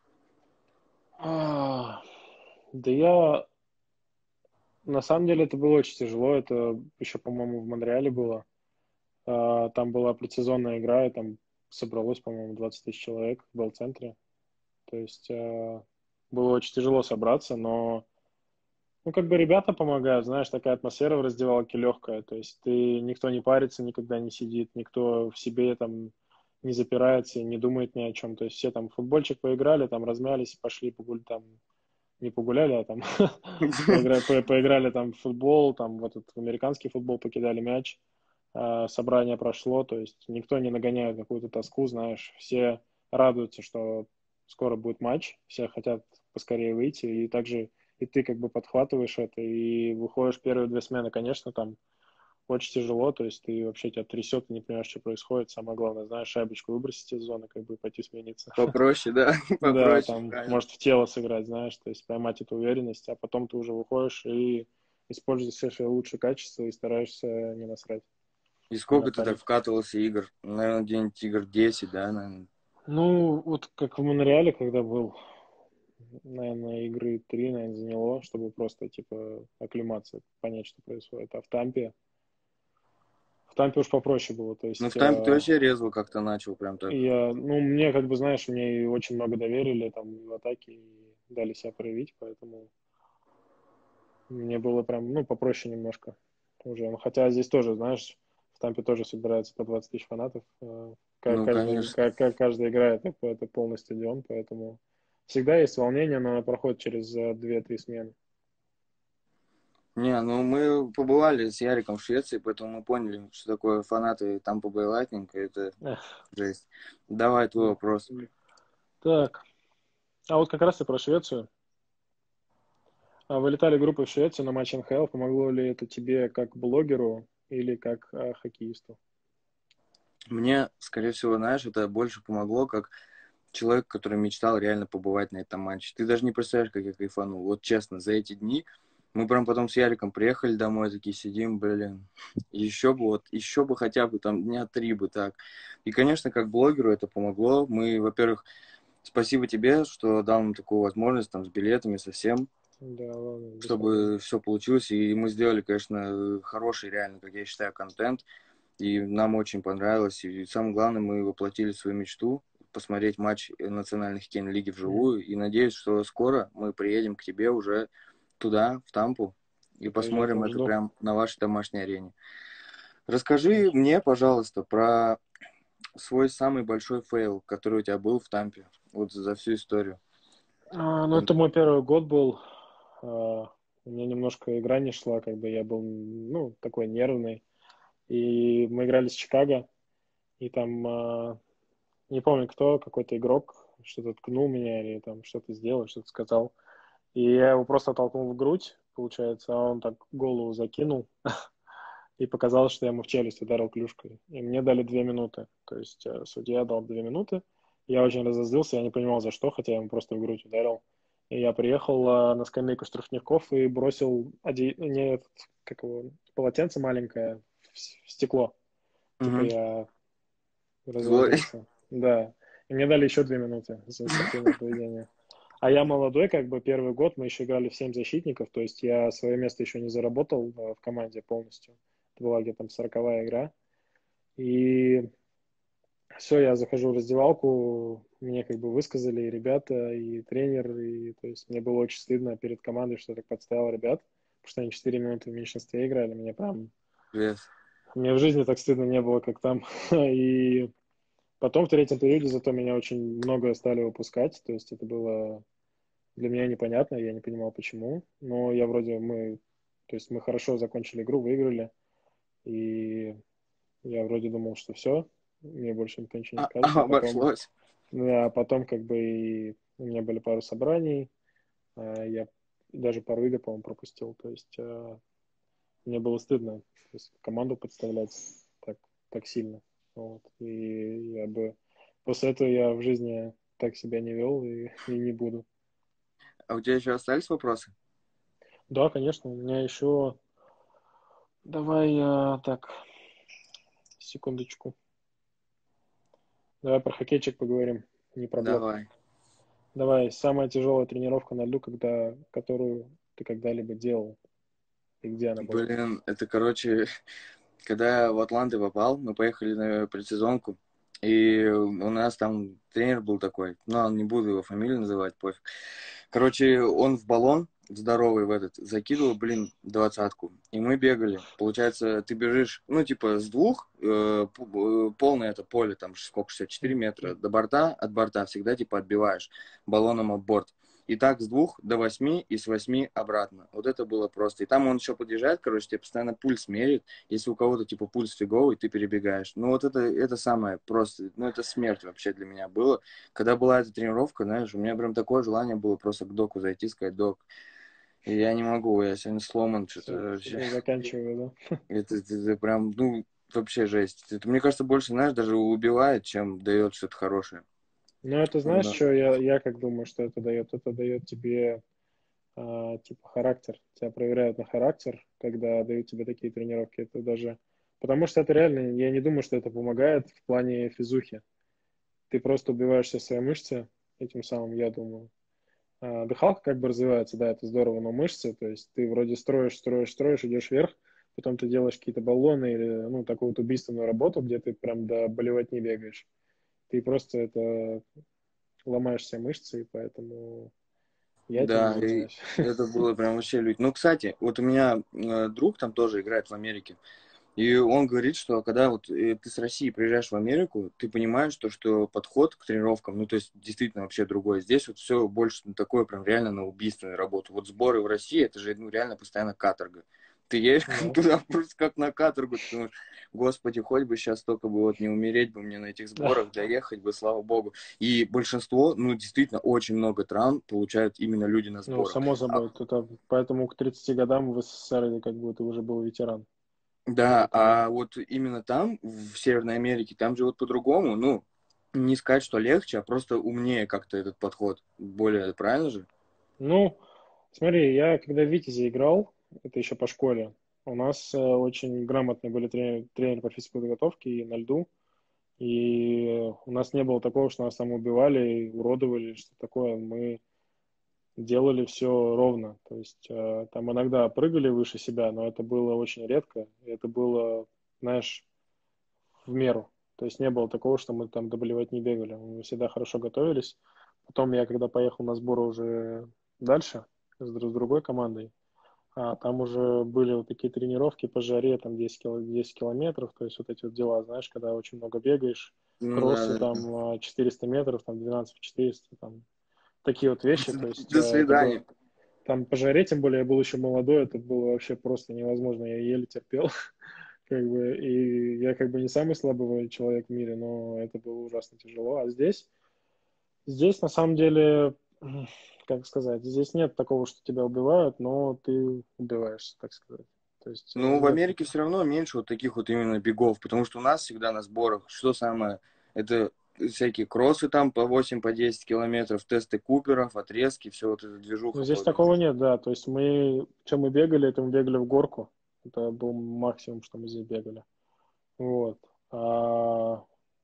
А, да я, на самом деле, это было очень тяжело. Это еще, по-моему, в Монреале было. А, Там была предсезонная игра, и там собралось, по-моему, двадцать тысяч человек в Белл-центре. То есть а, было очень тяжело собраться, но ну, как бы ребята помогают, знаешь, такая атмосфера в раздевалке легкая, то есть ты, никто не парится, никогда не сидит, никто в себе там не запирается, не думает ни о чем, то есть все там в футбольчик поиграли, там размялись, пошли погулять, там, не погуляли, а там поиграли, по- поиграли там в футбол, там в этот в американский футбол покидали мяч, а, собрание прошло, то есть никто не нагоняет какую-то тоску, знаешь, все радуются, что скоро будет матч, все хотят поскорее выйти, и также и ты как бы подхватываешь это и выходишь первые две смены, конечно, там очень тяжело, то есть ты вообще тебя трясет, ты не понимаешь, что происходит, самое главное, знаешь, шайбочку выбросить из зоны, как бы пойти смениться. Попроще, да, Да, попроще, там, правильно. может, в тело сыграть, знаешь, то есть поймать эту уверенность, а потом ты уже выходишь и используешь все свои лучшие качества и стараешься не насрать, И не сколько ты так напарить. вкатывался игр? Наверное, где-нибудь игр десять, да, наверное? Ну, вот как в Монреале, когда был, наверное, игры три, наверное, заняло, чтобы просто, типа, оклематься, понять, что происходит. А в Тампе, в Тампе уж попроще было, то Ну, есть в тайме ты э, вообще резво как-то начал, прям так. я, ну, мне, как бы, знаешь, мне и очень много доверили там в атаке и дали себя проявить, поэтому мне было прям, ну, попроще немножко уже. Ну, хотя здесь тоже, знаешь, в Тампе тоже собирается по двадцать тысяч фанатов. Э, ка- Ну, Каждый, конечно. ка- ка- каждая игра это, это полный стадион, поэтому всегда есть волнение, но оно проходит через э, две-три смены. Не, ну мы побывали с Яриком в Швеции, поэтому мы поняли, что такое фанаты Tampa Bay Lightning. Это Эх, жесть. Давай твой да. вопрос. Так, а вот как раз и про Швецию. А вы летали группой в Швецию на матч эн ха эл. Помогло ли это тебе как блогеру или как э, хоккеисту? Мне, скорее всего, знаешь, это больше помогло, как человек, который мечтал реально побывать на этом матче. Ты даже не представляешь, как я кайфанул. Вот честно, за эти дни мы прям потом с Яриком приехали домой, такие сидим, блин, еще бы вот, еще бы хотя бы там дня три бы так. И, конечно, как блогеру это помогло. Мы, во-первых, спасибо тебе, что дал нам такую возможность там с билетами, со всем, Да, ладно, без проблем. чтобы все получилось. И мы сделали, конечно, хороший, реально, как я считаю, контент. И нам очень понравилось. И самое главное, мы воплотили свою мечту посмотреть матч национальной хоккейной лиги Мгм. вживую. И надеюсь, что скоро мы приедем к тебе уже туда, в Тампу, и Да, я посмотрим тоже это жду. прям на вашей домашней арене. Расскажи мне, пожалуйста, про свой самый большой фейл, который у тебя был в Тампе, вот за всю историю. А, ну, это мой первый год был. А, у меня немножко игра не шла, как бы я был, ну, такой нервный. И мы играли с Чикаго, и там, а, не помню кто, какой-то игрок что-то ткнул меня или там что-то сделал, что-то сказал. И я его просто толкнул в грудь, получается, а он так голову закинул, и показалось, что я ему в челюсть ударил клюшкой. И мне дали две минуты. То есть э, судья дал две минуты. Я очень разозлился, я не понимал за что, хотя я ему просто в грудь ударил. И я приехал э, на скамейку штрафников и бросил оде... не этот, как его, полотенце маленькое в, в стекло. Типа Угу. я Злой. разозлился. Да. И мне дали еще две минуты за спортивное поведение. А я молодой, как бы первый год мы еще играли в семь защитников, то есть я свое место еще не заработал э, в команде полностью. Это была где-то там сороковая игра. И все, я захожу в раздевалку, мне как бы высказали и ребята, и тренер, и то есть мне было очень стыдно перед командой, что я так подставил ребят, потому что они четыре минуты в меньшинстве играли, мне прям, Yes. мне в жизни так стыдно не было, как там. И потом в третьем периоде зато меня очень много стали выпускать, то есть это было для меня непонятно, я не понимал почему, но я вроде мы, то есть мы хорошо закончили игру, выиграли, и я вроде думал, что все, мне больше никто ничего не А, скажет, а потом, обошлось. да, а потом как бы и у меня были пару собраний, а я даже пару игр, по-моему, пропустил, то есть а, мне было стыдно то есть, команду подставлять так, так сильно, вот, и я бы после этого я в жизни так себя не вел и, и не буду. А у тебя еще остались вопросы? Да, конечно, у меня еще... Давай я так, секундочку. Давай про хоккейчик поговорим, не про блог. Давай. Давай, самая тяжелая тренировка на льду, когда, которую ты когда-либо делал, и где она была? Блин, это, короче, когда я в Атланты попал, мы поехали на предсезонку, и у нас там тренер был такой, ну, не буду его фамилию называть, пофиг. Короче, он в баллон здоровый в этот закидывал, блин, двадцатку. И мы бегали. Получается, ты бежишь, ну, типа, с двух, э, полное это поле, там, сколько, шестьдесят четыре метра, до борта, от борта всегда, типа, отбиваешь баллоном об борт. И так с двух до восьми и с восьми обратно. Вот это было просто. И там он еще подъезжает, короче, тебе постоянно пульс мерит. Если у кого-то, типа, пульс фиговый, ты перебегаешь. Ну, вот это, это самое просто, ну, это смерть вообще для меня было. Когда была эта тренировка, знаешь, у меня прям такое желание было просто к доку зайти, сказать: док, я не могу, я сегодня сломан, что-то Все, вообще. все, заканчиваю, да? Это, это, это прям, ну, вообще жесть. Это, мне кажется, больше, знаешь, даже убивает, чем дает что-то хорошее. Ну, это знаешь, Да. что я, я как думаю, что это дает? Это дает тебе, а, типа, характер. Тебя проверяют на характер, когда дают тебе такие тренировки. Это даже... Потому что это реально, я не думаю, что это помогает в плане физухи. Ты просто убиваешь все свои мышцы этим самым, я думаю. А, дыхалка как бы развивается, да, это здорово, но мышцы, то есть ты вроде строишь, строишь, строишь, идешь вверх, потом ты делаешь какие-то баллоны или, ну, такую вот убийственную работу, где ты прям до болевать не бегаешь. Ты просто это ломаешь все мышцы, и поэтому я этим не Да, и занимаюсь. это было прям вообще лють. Ну, кстати, вот у меня э, друг там тоже играет в Америке. И он говорит, что когда вот э, ты с России приезжаешь в Америку, ты понимаешь, то, что подход к тренировкам, ну, то есть действительно вообще другой. Здесь вот все больше на такое прям реально на убийственную работу. Вот сборы в России, это же, ну, реально постоянно каторга. Ты едешь Да. туда просто как на каторгу, ты думаешь, господи, хоть бы сейчас только бы вот не умереть бы мне на этих Да. сборах, доехать бы, слава богу. И большинство, ну, действительно, очень много травм получают именно люди на Ну, сборах. само А собой, это, поэтому к тридцати годам в СССР как бы ты уже был ветеран. Да, Поэтому, а вот именно там, в Северной Америке, там же вот по-другому, ну, не сказать, что легче, а просто умнее как-то этот подход. Более, правильно же? ну, смотри, я когда в Витязе играл, это еще по школе, у нас э, очень грамотные были тренеры, тренеры по физической подготовке и на льду, и у нас не было такого, что нас там убивали, уродовали, что такое. Мы делали все ровно. То есть э, там иногда прыгали выше себя, но это было очень редко. И это было, знаешь, в меру. То есть не было такого, что мы там доболевать не бегали. Мы всегда хорошо готовились. Потом я, когда поехал на сборы уже дальше с, с другой командой, а там уже были вот такие тренировки по жаре, там десять, кило, десять километров, то есть вот эти вот дела, знаешь, когда очень много бегаешь, Ну, да, кроссы да, да. там четыреста метров, там двенадцать в четыреста, там такие вот вещи, то есть До э, это свидания. было там по жаре, тем более я был еще молодой, это было вообще просто невозможно, я еле терпел, как бы, и я как бы не самый слабый человек в мире, но это было ужасно тяжело, а здесь, здесь на самом деле, как сказать, здесь нет такого, что тебя убивают, но ты убиваешься, так сказать, то есть э, Ну, в нет, Америке все равно меньше вот таких вот именно бегов, потому что у нас всегда на сборах, что самое, это всякие кроссы там по восемь, по десять километров, тесты Куперов, отрезки, все вот эта ну, движуха здесь ходит. такого нет, да, то есть мы, чем мы бегали, это мы бегали в горку, это был максимум, что мы здесь бегали, вот, а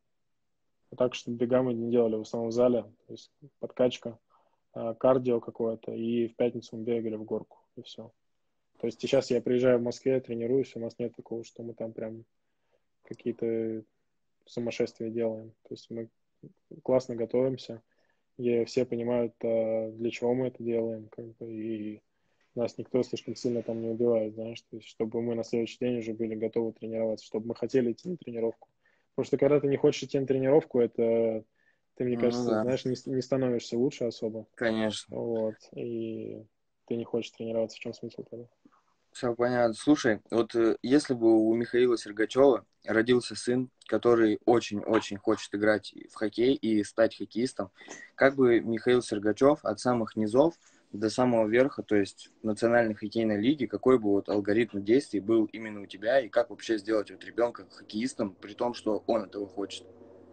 так что бега мы не делали в основном в зале, то есть подкачка, а, кардио какое-то, и в пятницу мы бегали в горку, и все. То есть сейчас я приезжаю в Москве, тренируюсь, у нас нет такого, что мы там прям какие-то сумасшествия делаем. То есть мы классно готовимся, и все понимают, а, для чего мы это делаем, как бы, и нас никто слишком сильно там не убивает, знаешь, то есть чтобы мы на следующий день уже были готовы тренироваться, чтобы мы хотели идти на тренировку. Потому что когда ты не хочешь идти на тренировку, это ты, мне Ну кажется, да, знаешь, не, не становишься лучше особо. конечно. Вот. И ты не хочешь тренироваться. В чем смысл тогда? Все понятно. Слушай, вот э, если бы у Михаила Сергачева родился сын, который очень-очень хочет играть в хоккей и стать хоккеистом, как бы Михаил Сергачев от самых низов до самого верха, то есть национальной хоккейной лиги, какой бы вот алгоритм действий был именно у тебя, и как вообще сделать вот ребенка хоккеистом, при том, что он этого хочет?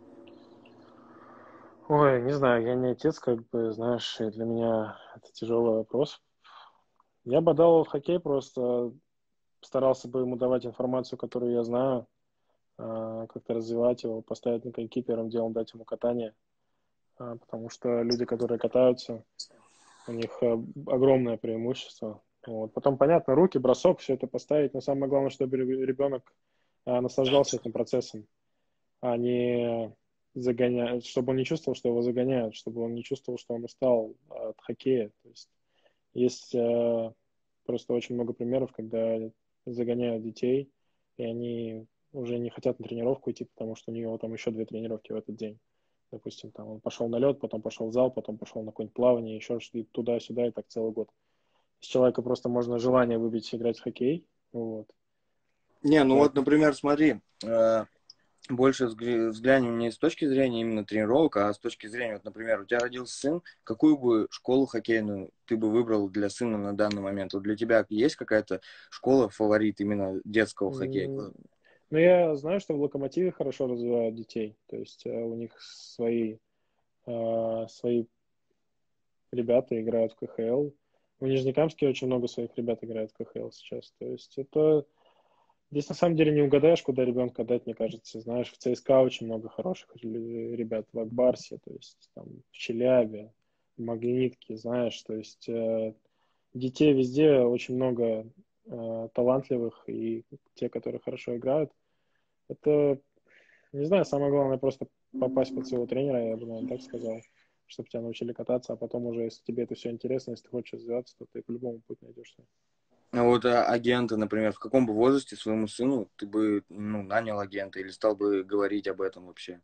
Ой, не знаю, я не отец, как бы, знаешь, и для меня это тяжелый вопрос. Я бы дал в хоккей, просто старался бы ему давать информацию, которую я знаю, а, как-то развивать его, поставить на коньки, первым делом дать ему катание, а, потому что люди, которые катаются, у них а, огромное преимущество. Вот. Потом, понятно, руки, бросок, все это поставить, но самое главное, чтобы ребенок а, наслаждался этим процессом, а не загоняют, чтобы он не чувствовал, что его загоняют, чтобы он не чувствовал, что он устал от хоккея. То есть есть э, просто очень много примеров, когда загоняют детей, и они уже не хотят на тренировку идти, потому что у него там еще две тренировки в этот день. Допустим, там он пошел на лед, потом пошел в зал, потом пошел на какое-нибудь плавание, еще что-то туда-сюда, и так целый год. С человека просто можно желание выбить играть в хоккей. Вот. Не, ну вот, Поэтому, например, смотри, э, больше взгля- взглянем не с точки зрения именно тренировок, а с точки зрения, вот, например, у тебя родился сын, какую бы школу хоккейную ты бы выбрал для сына на данный момент? Вот для тебя есть какая-то школа фаворит именно детского хоккея? м, ну, я знаю, что в «Локомотиве» хорошо развивают детей. То есть э, у них свои, э, свои ребята играют в ка ха эл. В Нижнекамске очень много своих ребят играет в ка ха эл сейчас. То есть это здесь на самом деле не угадаешь, куда ребенка дать, мне кажется. Знаешь, в цэ эс ка очень много хороших ребят, в Акбарсе, то есть там в Челябе. магнитки, знаешь, то есть э, детей везде очень много э, талантливых, и те, которые хорошо играют. Это, не знаю, самое главное просто попасть под своего тренера, я бы, наверное, так сказал, чтобы тебя научили кататься, а потом уже, если тебе это все интересно, если ты хочешь развиваться, то ты по-любому путь найдешь. А вот а, агента, например, в каком бы возрасте своему сыну ты бы, ну, нанял агента или стал бы говорить об этом вообще?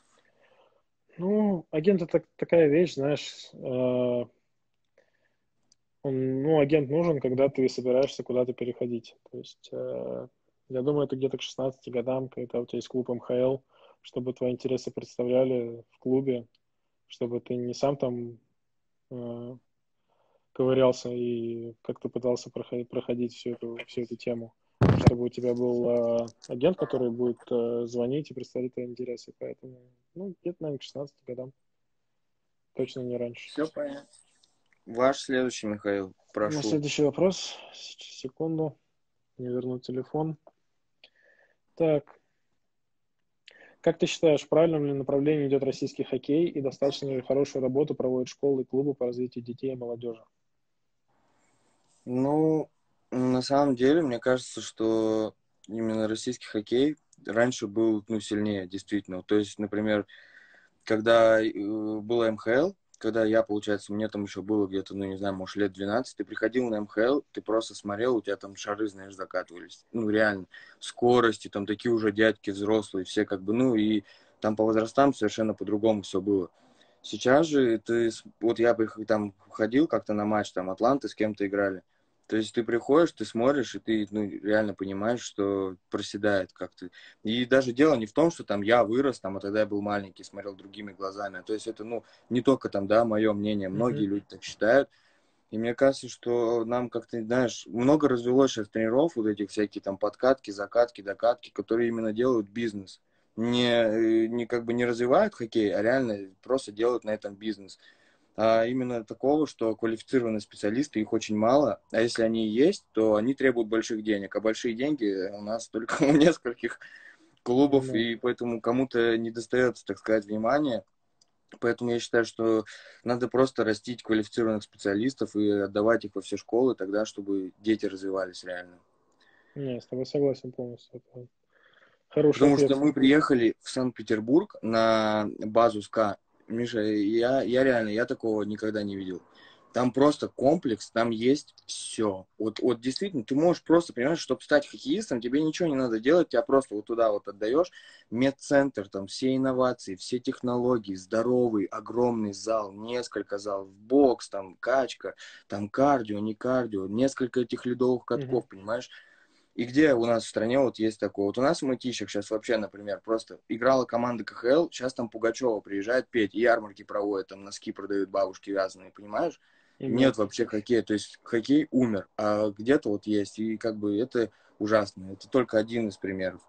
Ну, агент это такая вещь, знаешь, э, он, ну, агент нужен, когда ты собираешься куда-то переходить. То есть, э, я думаю, это где-то к шестнадцати годам, когда у тебя есть клуб эм ха эл, чтобы твои интересы представляли в клубе, чтобы ты не сам там э, ковырялся и как-то пытался проходить, проходить всю эту, всю эту тему, а чтобы у тебя был э, агент, который будет э, звонить и представлять твои интересы. Поэтому, ну, где-то, наверное, к шестнадцати годам, точно не раньше. Все понятно. Ваш следующий, Михаил, На прошу. следующий вопрос. Секунду. Не верну телефон. Так. Как ты считаешь, в правильном ли направлении идет российский хоккей и достаточно ли хорошую работу проводят школы и клубы по развитию детей и молодежи? Ну, на самом деле, мне кажется, что именно российский хоккей раньше был, ну, сильнее, действительно. То есть, например, когда э, было эм ха эл, когда я, получается, мне там еще было где-то, ну, не знаю, может, лет двенадцать, ты приходил на эм ха эл, ты просто смотрел, у тебя там шары, знаешь, закатывались. Ну, реально. Скорости, там такие уже дядьки взрослые, все как бы, ну, и там по возрастам совершенно по-другому все было. Сейчас же ты, вот я там ходил как-то на матч, там, Атланты с кем-то играли. То есть ты приходишь, ты смотришь, и ты, ну, реально понимаешь, что проседает как-то. И даже дело не в том, что там я вырос, там, а тогда я был маленький, смотрел другими глазами. То есть это, ну, не только там, да, мое мнение, многие Мгм. люди так считают. И мне кажется, что нам как-то, знаешь, много развелось сейчас тренеров, вот этих всякие там подкатки, закатки, докатки, которые именно делают бизнес. Не, э, не как бы не развивают хоккей, а реально просто делают на этом бизнес. А именно такого, что квалифицированные специалисты, их очень мало, а если они и есть, то они требуют больших денег, а большие деньги у нас только у нескольких клубов, Да. и поэтому кому-то не достается, так сказать, внимания. Поэтому я считаю, что надо просто растить квалифицированных специалистов и отдавать их во все школы тогда, чтобы дети развивались реально. Не, я с тобой согласен полностью. Это хороший Потому что ответ. мы приехали в Санкт-Петербург на базу СКА. Миша, я, я реально, я такого никогда не видел. Там просто комплекс, там есть все. Вот, вот действительно, ты можешь просто, понимаешь, чтобы стать хоккеистом, тебе ничего не надо делать, тебя просто вот туда вот отдаешь. Медцентр, там все инновации, все технологии, здоровый, огромный зал, несколько залов, бокс, там качка, там кардио, не кардио, несколько этих ледовых Мгм. катков, понимаешь? И где у нас в стране вот есть такое? Вот у нас в Мытищах сейчас вообще, например, просто играла команда ка ха эл, сейчас там Пугачева приезжает петь, ярмарки проводят, там носки продают бабушки вязаные, понимаешь? Да. Нет вообще хоккея, то есть хоккей умер, а где-то вот есть, и как бы это ужасно, это только один из примеров.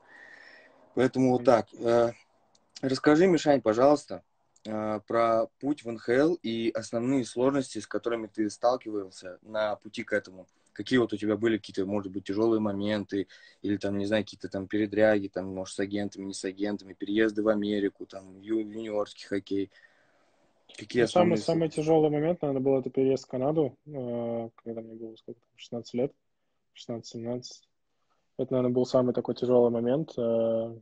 Поэтому вот так. Э, Расскажи, Мишань, пожалуйста, э, про путь в эн ха эл и основные сложности, с которыми ты сталкивался на пути к этому. Какие вот у тебя были какие-то, может быть, тяжелые моменты, или там, не знаю, какие-то там передряги, там, может, с агентами, не с агентами, переезды в Америку, там, ю- юниорский хоккей. Какие Ну, самый, основные самый сложности? тяжелый момент, наверное, был это переезд в Канаду, э, когда мне было сколько там, шестнадцать лет, шестнадцать-семнадцать. Это, наверное, был самый такой тяжелый момент, э,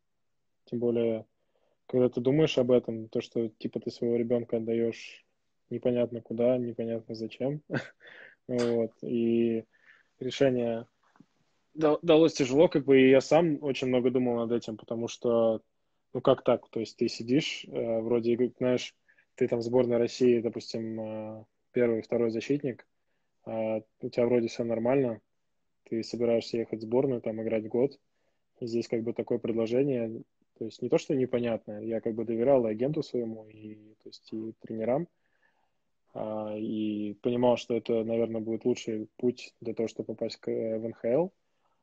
тем более, когда ты думаешь об этом, то, что, типа, ты своего ребенка отдаешь непонятно куда, непонятно зачем, вот, и решение да- далось тяжело, как бы, и я сам очень много думал над этим, потому что, ну, как так, то есть ты сидишь, э, вроде, как, знаешь, ты там в сборной России, допустим, э, первый, второй защитник, а у тебя вроде все нормально, ты собираешься ехать в сборную, там, играть год, и здесь как бы такое предложение, то есть не то, что непонятно, я как бы доверял и агенту своему, и, то есть, и тренерам, а, и понимал, что это, наверное, будет лучший путь для того, чтобы попасть к- в эн ха эл,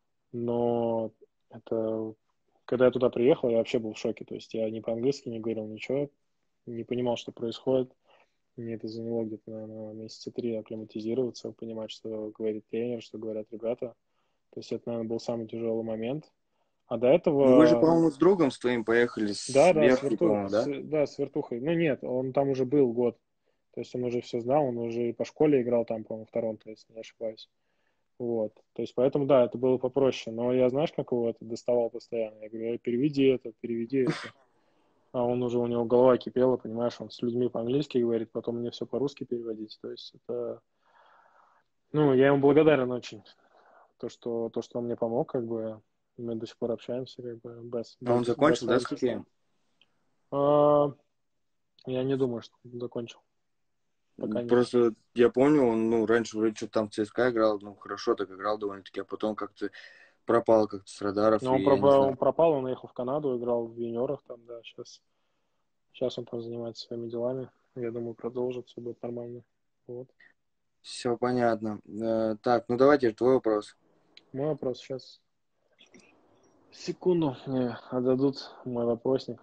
но это, когда я туда приехал, я вообще был в шоке, то есть я ни по-английски не говорил ничего, не понимал, что происходит, мне это заняло где-то, наверное, месяца три акклиматизироваться, понимать, что говорит тренер, что говорят ребята, то есть это, наверное, был самый тяжелый момент, а до Ну, вы же, этого. по-моему, с другом с твоим поехали с Да, да, с Верхней, верту... по-моему, с- да? да, с вертухой. Ну нет, он там уже был год. То есть он уже все знал, он уже и по школе играл там, по-моему, в Торонто, если не ошибаюсь. Вот. То есть поэтому, да, это было попроще. Но я, знаешь, как его это доставал постоянно? Я говорю, переведи это, переведи это. А он уже, у него голова кипела, понимаешь, он с людьми по-английски говорит, потом мне все по-русски переводить. То есть это... Ну, я ему благодарен очень. То, что, то, что он мне помог, как бы, мы до сих пор общаемся, как бы, без, А он без, без закончил, да, с разницы. хоккеем? А, я не думаю, что он закончил. Пока нет. Просто я помню, он, ну, раньше вроде что там в ЦСКА играл, ну, хорошо так играл довольно-таки, а потом как-то пропал как-то с радаров, Но и он я не пропал, знаю. он пропал, он уехал в Канаду, играл в юниорах там, да, сейчас, сейчас он там занимается своими делами. Я думаю, продолжит, все будет нормально. Вот. Все понятно. Э, так, ну давайте твой вопрос. Мой вопрос сейчас. Секунду, мне отдадут мой вопросник.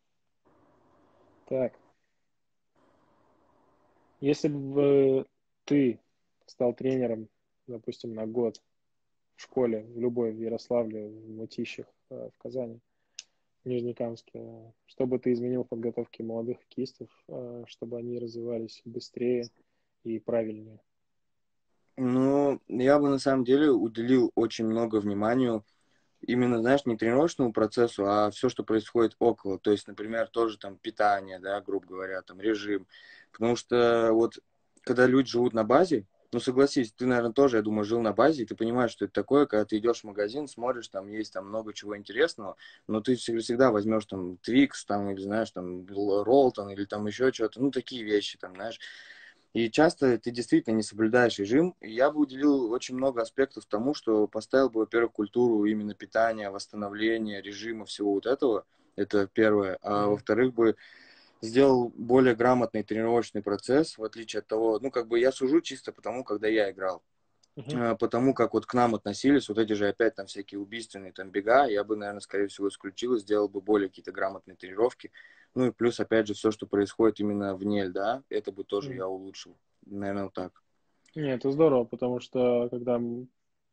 Так, если бы ты стал тренером, допустим, на год в школе, в любой, в Ярославле, в Мытищах, э, в Казани, в Нижнекамске, э, что бы ты изменил в подготовке молодых хоккеистов, э, чтобы они развивались быстрее и правильнее? Ну, я бы на самом деле уделил очень много внимания именно, знаешь, не тренировочному процессу, а все, что происходит около. То есть, например, тоже там питание, да, грубо говоря, там режим. Потому что вот когда люди живут на базе, ну, согласись, ты, наверное, тоже, я думаю, жил на базе, и ты понимаешь, что это такое, когда ты идешь в магазин, смотришь, там есть там много чего интересного, но ты всегда, всегда возьмешь там Твикс, там, или, знаешь, там, Роллтон, или там еще что-то, ну, такие вещи, там, знаешь. И часто ты действительно не соблюдаешь режим. И я бы уделил очень много аспектов тому, что поставил бы, во-первых, культуру именно питания, восстановления, режима, всего вот этого. Это первое. А Мгм. во-вторых, бы сделал более грамотный тренировочный процесс, в отличие от того, ну, как бы я сужу чисто потому, когда я играл. Мгм. А, потому как вот к нам относились, вот эти же опять там всякие убийственные там бега, я бы, наверное, скорее всего исключил и сделал бы более какие-то грамотные тренировки. Ну и плюс, опять же, все, что происходит именно вне льда, это бы тоже Мгм. я улучшил. Наверное, вот так. Не, это здорово, потому что когда м-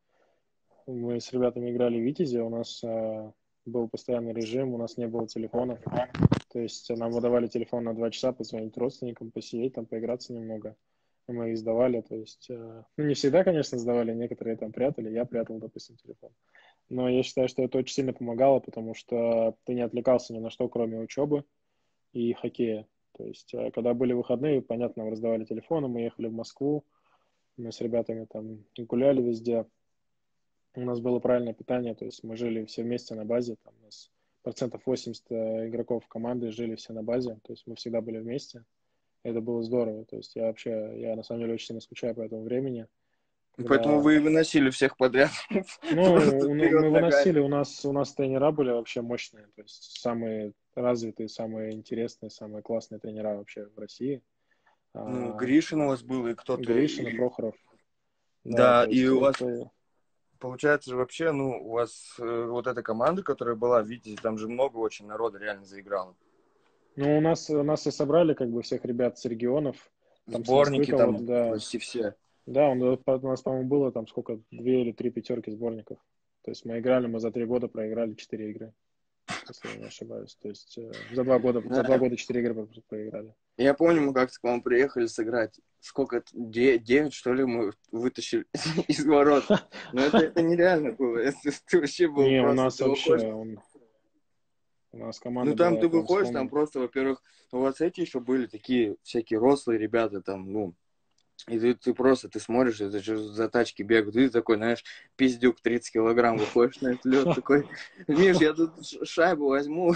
мы с ребятами играли в Витязе, у нас э, был постоянный режим, у нас не было телефонов. То есть нам выдавали телефон на два часа позвонить родственникам, посидеть, там, поиграться немного. И мы их сдавали, то есть, э, ну, не всегда, конечно, сдавали, некоторые там прятали, я прятал, допустим, телефон. Но я считаю, что это очень сильно помогало, потому что ты не отвлекался ни на что, кроме учебы и хоккея. То есть, э, когда были выходные, понятно, раздавали телефоны, мы ехали в Москву, мы с ребятами там гуляли везде, у нас было правильное питание, то есть мы жили все вместе на базе, там у нас процентов восемьдесят э, игроков команды жили все на базе, то есть мы всегда были вместе. Это было здорово, то есть я вообще, я на самом деле очень сильно скучаю по этому времени, Поэтому когда, вы и выносили всех подряд ну, просто у на- вперед мы ногами. выносили, у нас, у нас тренера были вообще мощные, то есть самые развитые, самые интересные, самые классные тренера вообще в России. Ну, А, Гришин у вас был, и кто-то... Гришин и И... Прохоров, да, Да, то и есть у вас, это, получается же вообще, ну, у вас э, вот эта команда, которая была, видите, там же много очень народа реально заиграло. ну, у нас, у нас и собрали как бы всех ребят с регионов, там с Москвы Сборники кого-то, там да. почти все. Да, он, э, у нас, по-моему, было там сколько, две или три пятерки сборников. То есть мы играли, мы за три года проиграли четыре игры, если я не ошибаюсь. То есть э, за два года, за два Да. года четыре игры просто проиграли. Я помню, мы как-то к вам приехали сыграть. Сколько это? Де- Девять, что ли, мы вытащили из ворот. Но это, это нереально было. Это, это вообще было Не, у просто. нас Ты выходишь. вообще, он, у нас Ну команда там была, я ты прям выходишь, там вспомню. просто, во-первых, у вас эти еще были такие всякие рослые ребята, там, ну, и ты, ты просто, ты смотришь, это что за тачки бегают, и ты такой, знаешь, пиздюк тридцать килограмм, выходишь на этот лед, такой, Миш, я тут ш- шайбу возьму.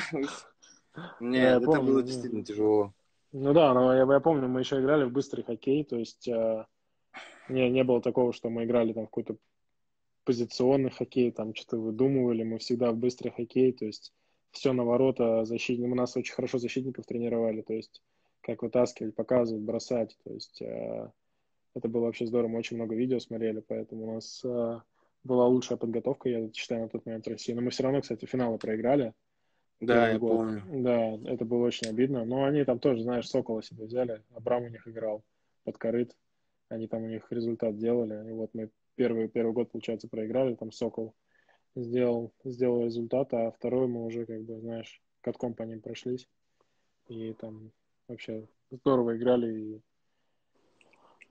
Да, я Нет, это помню. было Ну, действительно тяжело. ну да, но я, я помню, мы еще играли в быстрый хоккей, то есть э, не, не было такого, что мы играли там в какой-то позиционный хоккей, там что-то выдумывали, мы всегда в быстрый хоккей, то есть все на ворота, защитник, у нас очень хорошо защитников тренировали, то есть как вытаскивать, показывать, бросать, то есть э, это было вообще здорово, мы очень много видео смотрели, поэтому у нас э, была лучшая подготовка, я считаю, на тот момент в России, но мы все равно, кстати, финалы проиграли Да, первый я год, помню. да, это было очень обидно, но они там тоже, знаешь, Сокола себе взяли, Абрам у них играл, Подкорыт, они там у них результат делали, и вот мы первый, первый год, получается, проиграли, там Сокол сделал, сделал результат, а второй мы уже, как бы, знаешь, катком по ним прошлись. И там вообще здорово играли. И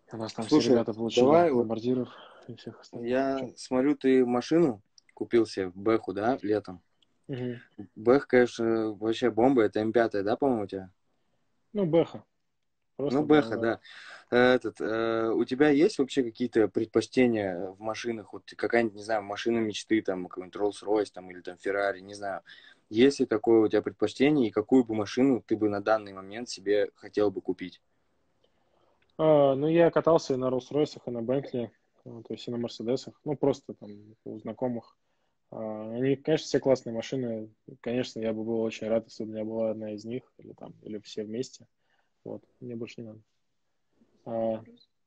У нас там все Слушай, ребята получили давай вот бомбардиров и всех остальных. я Чё? смотрю, ты машину купил себе, Бэху, да, летом? Мгм. Бэх, конечно, вообще бомба, это эм пять, да, по-моему, у тебя? Ну, Бэха. Ну, Просто Бэха, бэ эм вэ. да. Э, Этот, э, у тебя есть вообще какие-то предпочтения в машинах? Вот какая-нибудь, не знаю, машина мечты, там, какой-нибудь Rolls-Royce, там, или там Ferrari, не знаю. Есть ли такое у тебя предпочтение, и какую бы машину ты бы на данный момент себе хотел бы купить? А, ну, я катался и на Роллс-Ройсах, и на Бентли, а, то есть и на Мерседесах. Ну, просто там у знакомых. А, они, конечно, все классные машины. Конечно, я бы был очень рад, если бы у меня была одна из них, или там, или все вместе. Вот, мне больше не надо. А,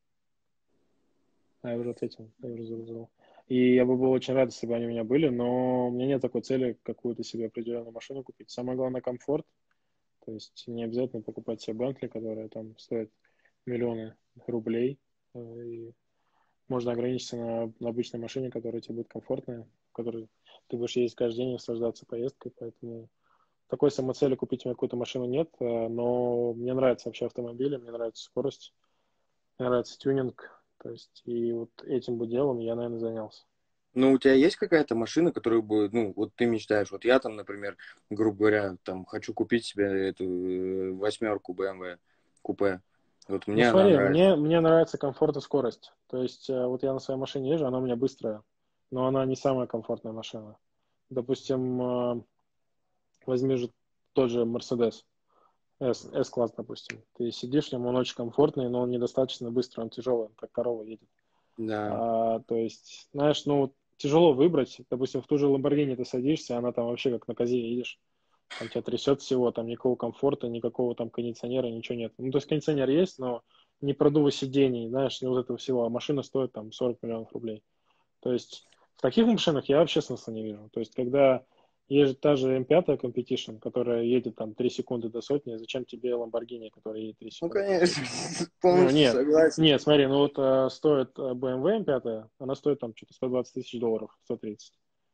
а я уже ответил, я уже забыл. И я бы был очень рад, если бы они у меня были, но у меня нет такой цели какую-то себе определенную машину купить. Самое главное комфорт. То есть не обязательно покупать себе Бентли, которая там стоит миллионы рублей. э, И можно ограничиться на, на обычной машине, которая тебе будет комфортная, в которой ты будешь ездить каждый день и наслаждаться поездкой. Поэтому такой самоцели купить мне какую-то машину нет, э, но мне нравятся вообще автомобили, мне нравится скорость, мне нравится тюнинг. То есть и вот этим бы делом я, наверное, занялся. Ну, у тебя есть какая-то машина, которую бы, ну, вот ты мечтаешь? Вот я там, например, грубо говоря, там, хочу купить себе эту э, восьмерку бэ эм вэ купе. Вот Ну мне она смотри, нравится. мне, мне нравится комфорт и скорость. То есть э, вот я на своей машине езжу, она у меня быстрая, но она не самая комфортная машина. Допустим, э, возьми же тот же Mercedes S, S-класс, допустим. Ты сидишь в нем, он очень комфортный, но он недостаточно быстрый, он тяжелый, он как корова едет. Да. А, то есть, знаешь, ну, вот тяжело выбрать. Допустим, в ту же Lamborghini ты садишься, она там вообще как на козе едешь. Там тебя трясет всего, там никакого комфорта, никакого там кондиционера, ничего нет. Ну, то есть кондиционер есть, но не продува сидений, знаешь, не вот этого всего. А машина стоит там сорок миллионов рублей. То есть в таких машинах я вообще смысла не вижу. То есть когда есть та же эм пять Competition, которая едет там три секунды до сотни, зачем тебе Ламборгини, которая едет три Ну, секунды до конечно, сотни? Ну, полностью нет, согласен. нет, смотри, ну вот э, стоит э, бэ эм вэ эм пять, она стоит там что-то сто двадцать тысяч долларов, сто тридцать.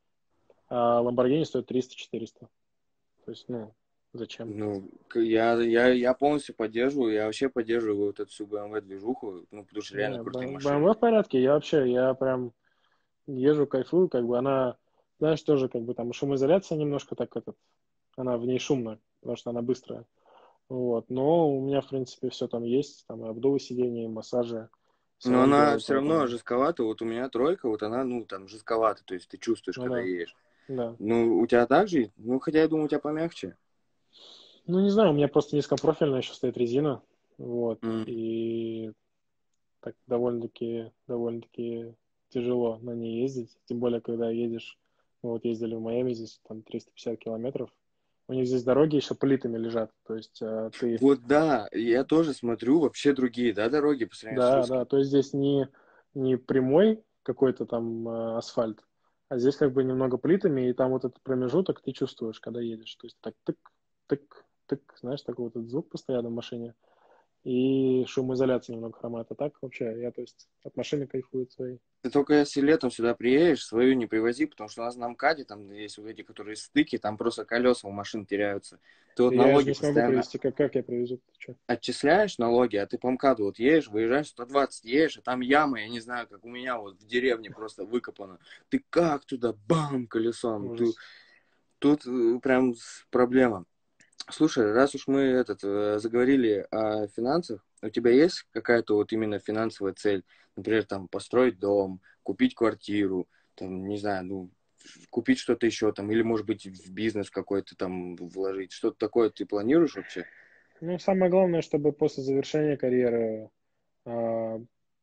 А Lamborghini стоит триста-четыреста. То есть, ну, зачем? Ну, к- я, я, я полностью поддерживаю, я вообще поддерживаю вот эту всю бэ эм вэ-движуху, ну, потому что реально Не, крутые бэ эм вэ машины. в порядке, я вообще, я прям езжу, кайфую, как бы она, знаешь, тоже как бы там шумоизоляция немножко так этот, она в ней шумная, потому что она быстрая. Вот. Но у меня, в принципе, все там есть. Там и обдувы сидений, и массажи, Но салон она белый, все равно поэтому... жестковата, вот у меня тройка, вот она, ну, там, жестковата, то есть ты чувствуешь, Ну когда да, едешь. да. Ну, у тебя так же? Ну, хотя я думаю, у тебя помягче. Ну, не знаю, у меня просто низкопрофильная еще стоит резина. Вот. М. И так довольно-таки, довольно-таки тяжело на ней ездить. Тем более, когда едешь... Мы вот ездили в Майами, здесь там триста пятьдесят километров. У них здесь дороги еще плитами лежат. То есть э, ты... Вот да, я тоже смотрю, вообще другие, да, дороги по сравнению с Да, да, русскими. то есть здесь не, не прямой какой-то там э, асфальт, а здесь как бы немного плитами, и там вот этот промежуток ты чувствуешь, когда едешь. То есть так тык, тык, тык, знаешь, такой вот этот звук постоянно в машине. И шумоизоляция немного хромает. А так вообще, я, то есть, от машины кайфую своей. Ты только если летом сюда приедешь, свою не привози, потому что у нас на МКАДе, там есть вот эти, которые стыки, там просто колеса у машин теряются. Ты вот Да я же налоги не смогу постоянно привезти, как, как я привезу? Ты чё? отчисляешь налоги, а ты по МКАДу вот едешь, выезжаешь, сто двадцать едешь, а там яма, я не знаю, как у меня вот в деревне просто выкопано. Ты как туда, бам, колесом. Ты, Ужас. тут э, прям с- проблема. Слушай, раз уж мы этот э, заговорили о финансах, у тебя есть какая-то вот именно финансовая цель? Например, там построить дом, купить квартиру, там, не знаю, ну, купить что-то еще там, или, может быть, в бизнес какой-то там вложить. Что-то такое ты планируешь вообще? Ну, самое главное, чтобы после завершения карьеры а,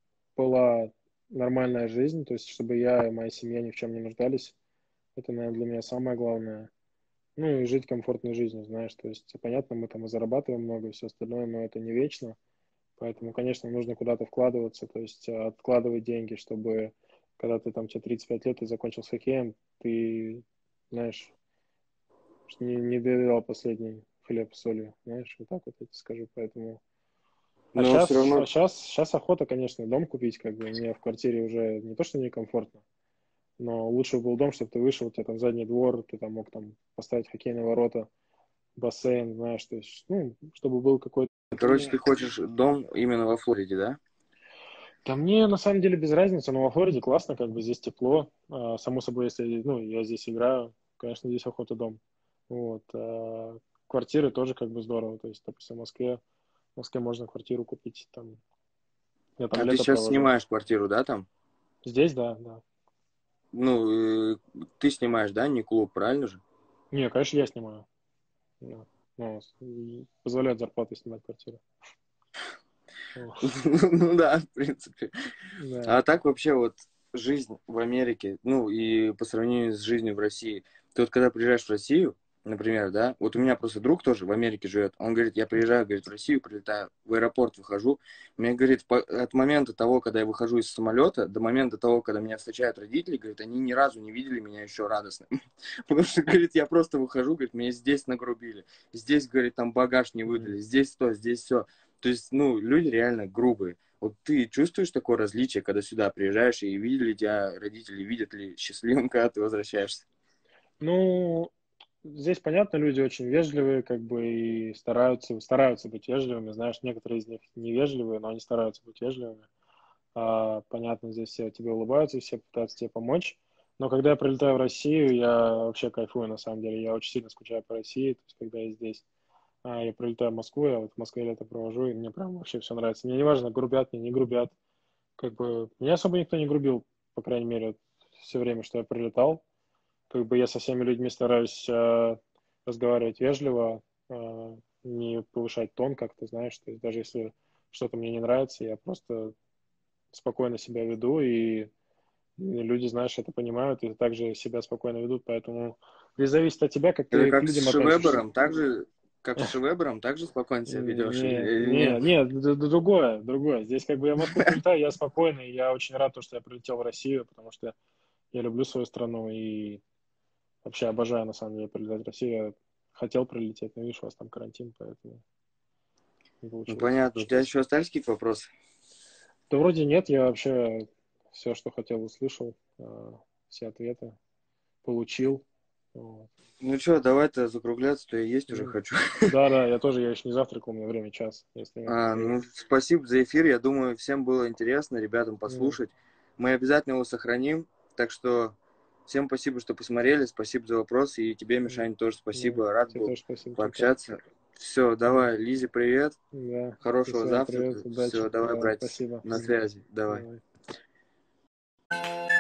была нормальная жизнь, то есть чтобы я и моя семья ни в чем не нуждались. Это, наверное, для меня самое главное. Ну и жить комфортной жизнью, знаешь. То есть, понятно, мы там и зарабатываем много, и все остальное, но это не вечно. Поэтому, конечно, нужно куда-то вкладываться, то есть э, откладывать деньги, чтобы когда ты там, тебе тридцать пять лет, ты закончил с хоккеем, ты, знаешь, не, не доедал последний хлеб с солью, знаешь, вот так вот я тебе скажу. Поэтому... А Но все сейчас, а равно, сейчас, сейчас охота, конечно, дом купить, как бы мне в квартире уже не то, что некомфортно, но лучше был дом, чтобы ты вышел, у тебя там задний двор, ты там мог там поставить хоккейные ворота, бассейн, знаешь, то есть, ну, чтобы был какой-то... короче, ты хочешь дом именно во Флориде, да? Да мне на самом деле без разницы, но во Флориде классно, как бы здесь тепло. А, само собой, если, ну, я здесь играю, конечно, здесь охота дом. Вот. А квартиры тоже как бы здорово. То есть, допустим, в Москве, в Москве можно квартиру купить, там, я там А ты лето сейчас провожу. снимаешь квартиру, да, там? Здесь, да, да. Ну, э, ты снимаешь, да, не клуб, правильно же? Не, конечно, я снимаю. Да. Ну, с- и позволяет зарплаты снимать квартиру. Вот. Ну да, в принципе. Да. А так вообще вот жизнь в Америке, ну и по сравнению с жизнью в России. Ты вот когда приезжаешь в Россию, например, да, вот у меня просто друг тоже в Америке живет, он говорит, я приезжаю, говорит, в Россию, прилетаю, в аэропорт выхожу, мне, говорит, по- от момента того, когда я выхожу из самолета, до момента того, когда меня встречают родители, говорит, они ни разу не видели меня еще радостным. Потому что, говорит, я просто выхожу, говорит, меня здесь нагрубили, здесь, говорит, там багаж не Мгм. выдали, здесь то, здесь все. То есть, ну, люди реально грубые. Вот ты чувствуешь такое различие, когда сюда приезжаешь, и видели тебя родители, видят ли счастливым, когда ты возвращаешься? Ну, здесь, понятно, люди очень вежливые, как бы, и стараются, стараются быть вежливыми. Знаешь, некоторые из них невежливые, но они стараются быть вежливыми. А, понятно, здесь все тебе улыбаются, все пытаются тебе помочь. Но когда я прилетаю в Россию, я вообще кайфую, на самом деле. Я очень сильно скучаю по России, то есть, когда я здесь. А, я прилетаю в Москву, я вот в Москве лето провожу, и мне прям вообще все нравится. Мне не важно, грубят мне, не грубят. Как бы, мне особо никто не грубил, по крайней мере, все время, что я прилетал. Как бы я со всеми людьми стараюсь э, разговаривать вежливо, э, не повышать тон, как ты знаешь. То есть даже если что-то мне не нравится, я просто спокойно себя веду, и, и люди, знаешь, это понимают и также себя спокойно ведут. Поэтому здесь зависит от тебя, как Это ты к как с людям относишься. Швебером, так же, как с Швебером, так же спокойно себя ведешь или, Не, или не, нет? не, д- д- другое, другое. Здесь как бы я в Москву прилетаю, я спокойный, я очень рад, то, что я прилетел в Россию, потому что я люблю свою страну и вообще обожаю, на самом деле, прилетать в Россию. Я хотел прилететь, но видишь, у вас там карантин, поэтому не Ну, получилось. понятно. У тебя еще остались какие-то вопросы? Да вроде нет, я вообще все, что хотел, услышал, э, все ответы получил. Вот. Ну что, давай-то закругляться, то я есть уже Ну, хочу. да, да, я тоже, я еще не завтракал, у меня время час, если... А, ну, спасибо за эфир. Я думаю, всем было интересно, ребятам Ну, послушать. Мы обязательно его сохраним. Так что всем спасибо, что посмотрели. Спасибо за вопросы. И тебе, ну, Мишань, тоже ну, спасибо. Рад тебе был тоже спасибо, Чулпан. пообщаться. Все, Да, давай, Лизе, привет. да, Хорошего спасибо, привет, завтрака. Все, удачи, давай, давай, братец. спасибо. На Мгм. связи. Давай. Давай.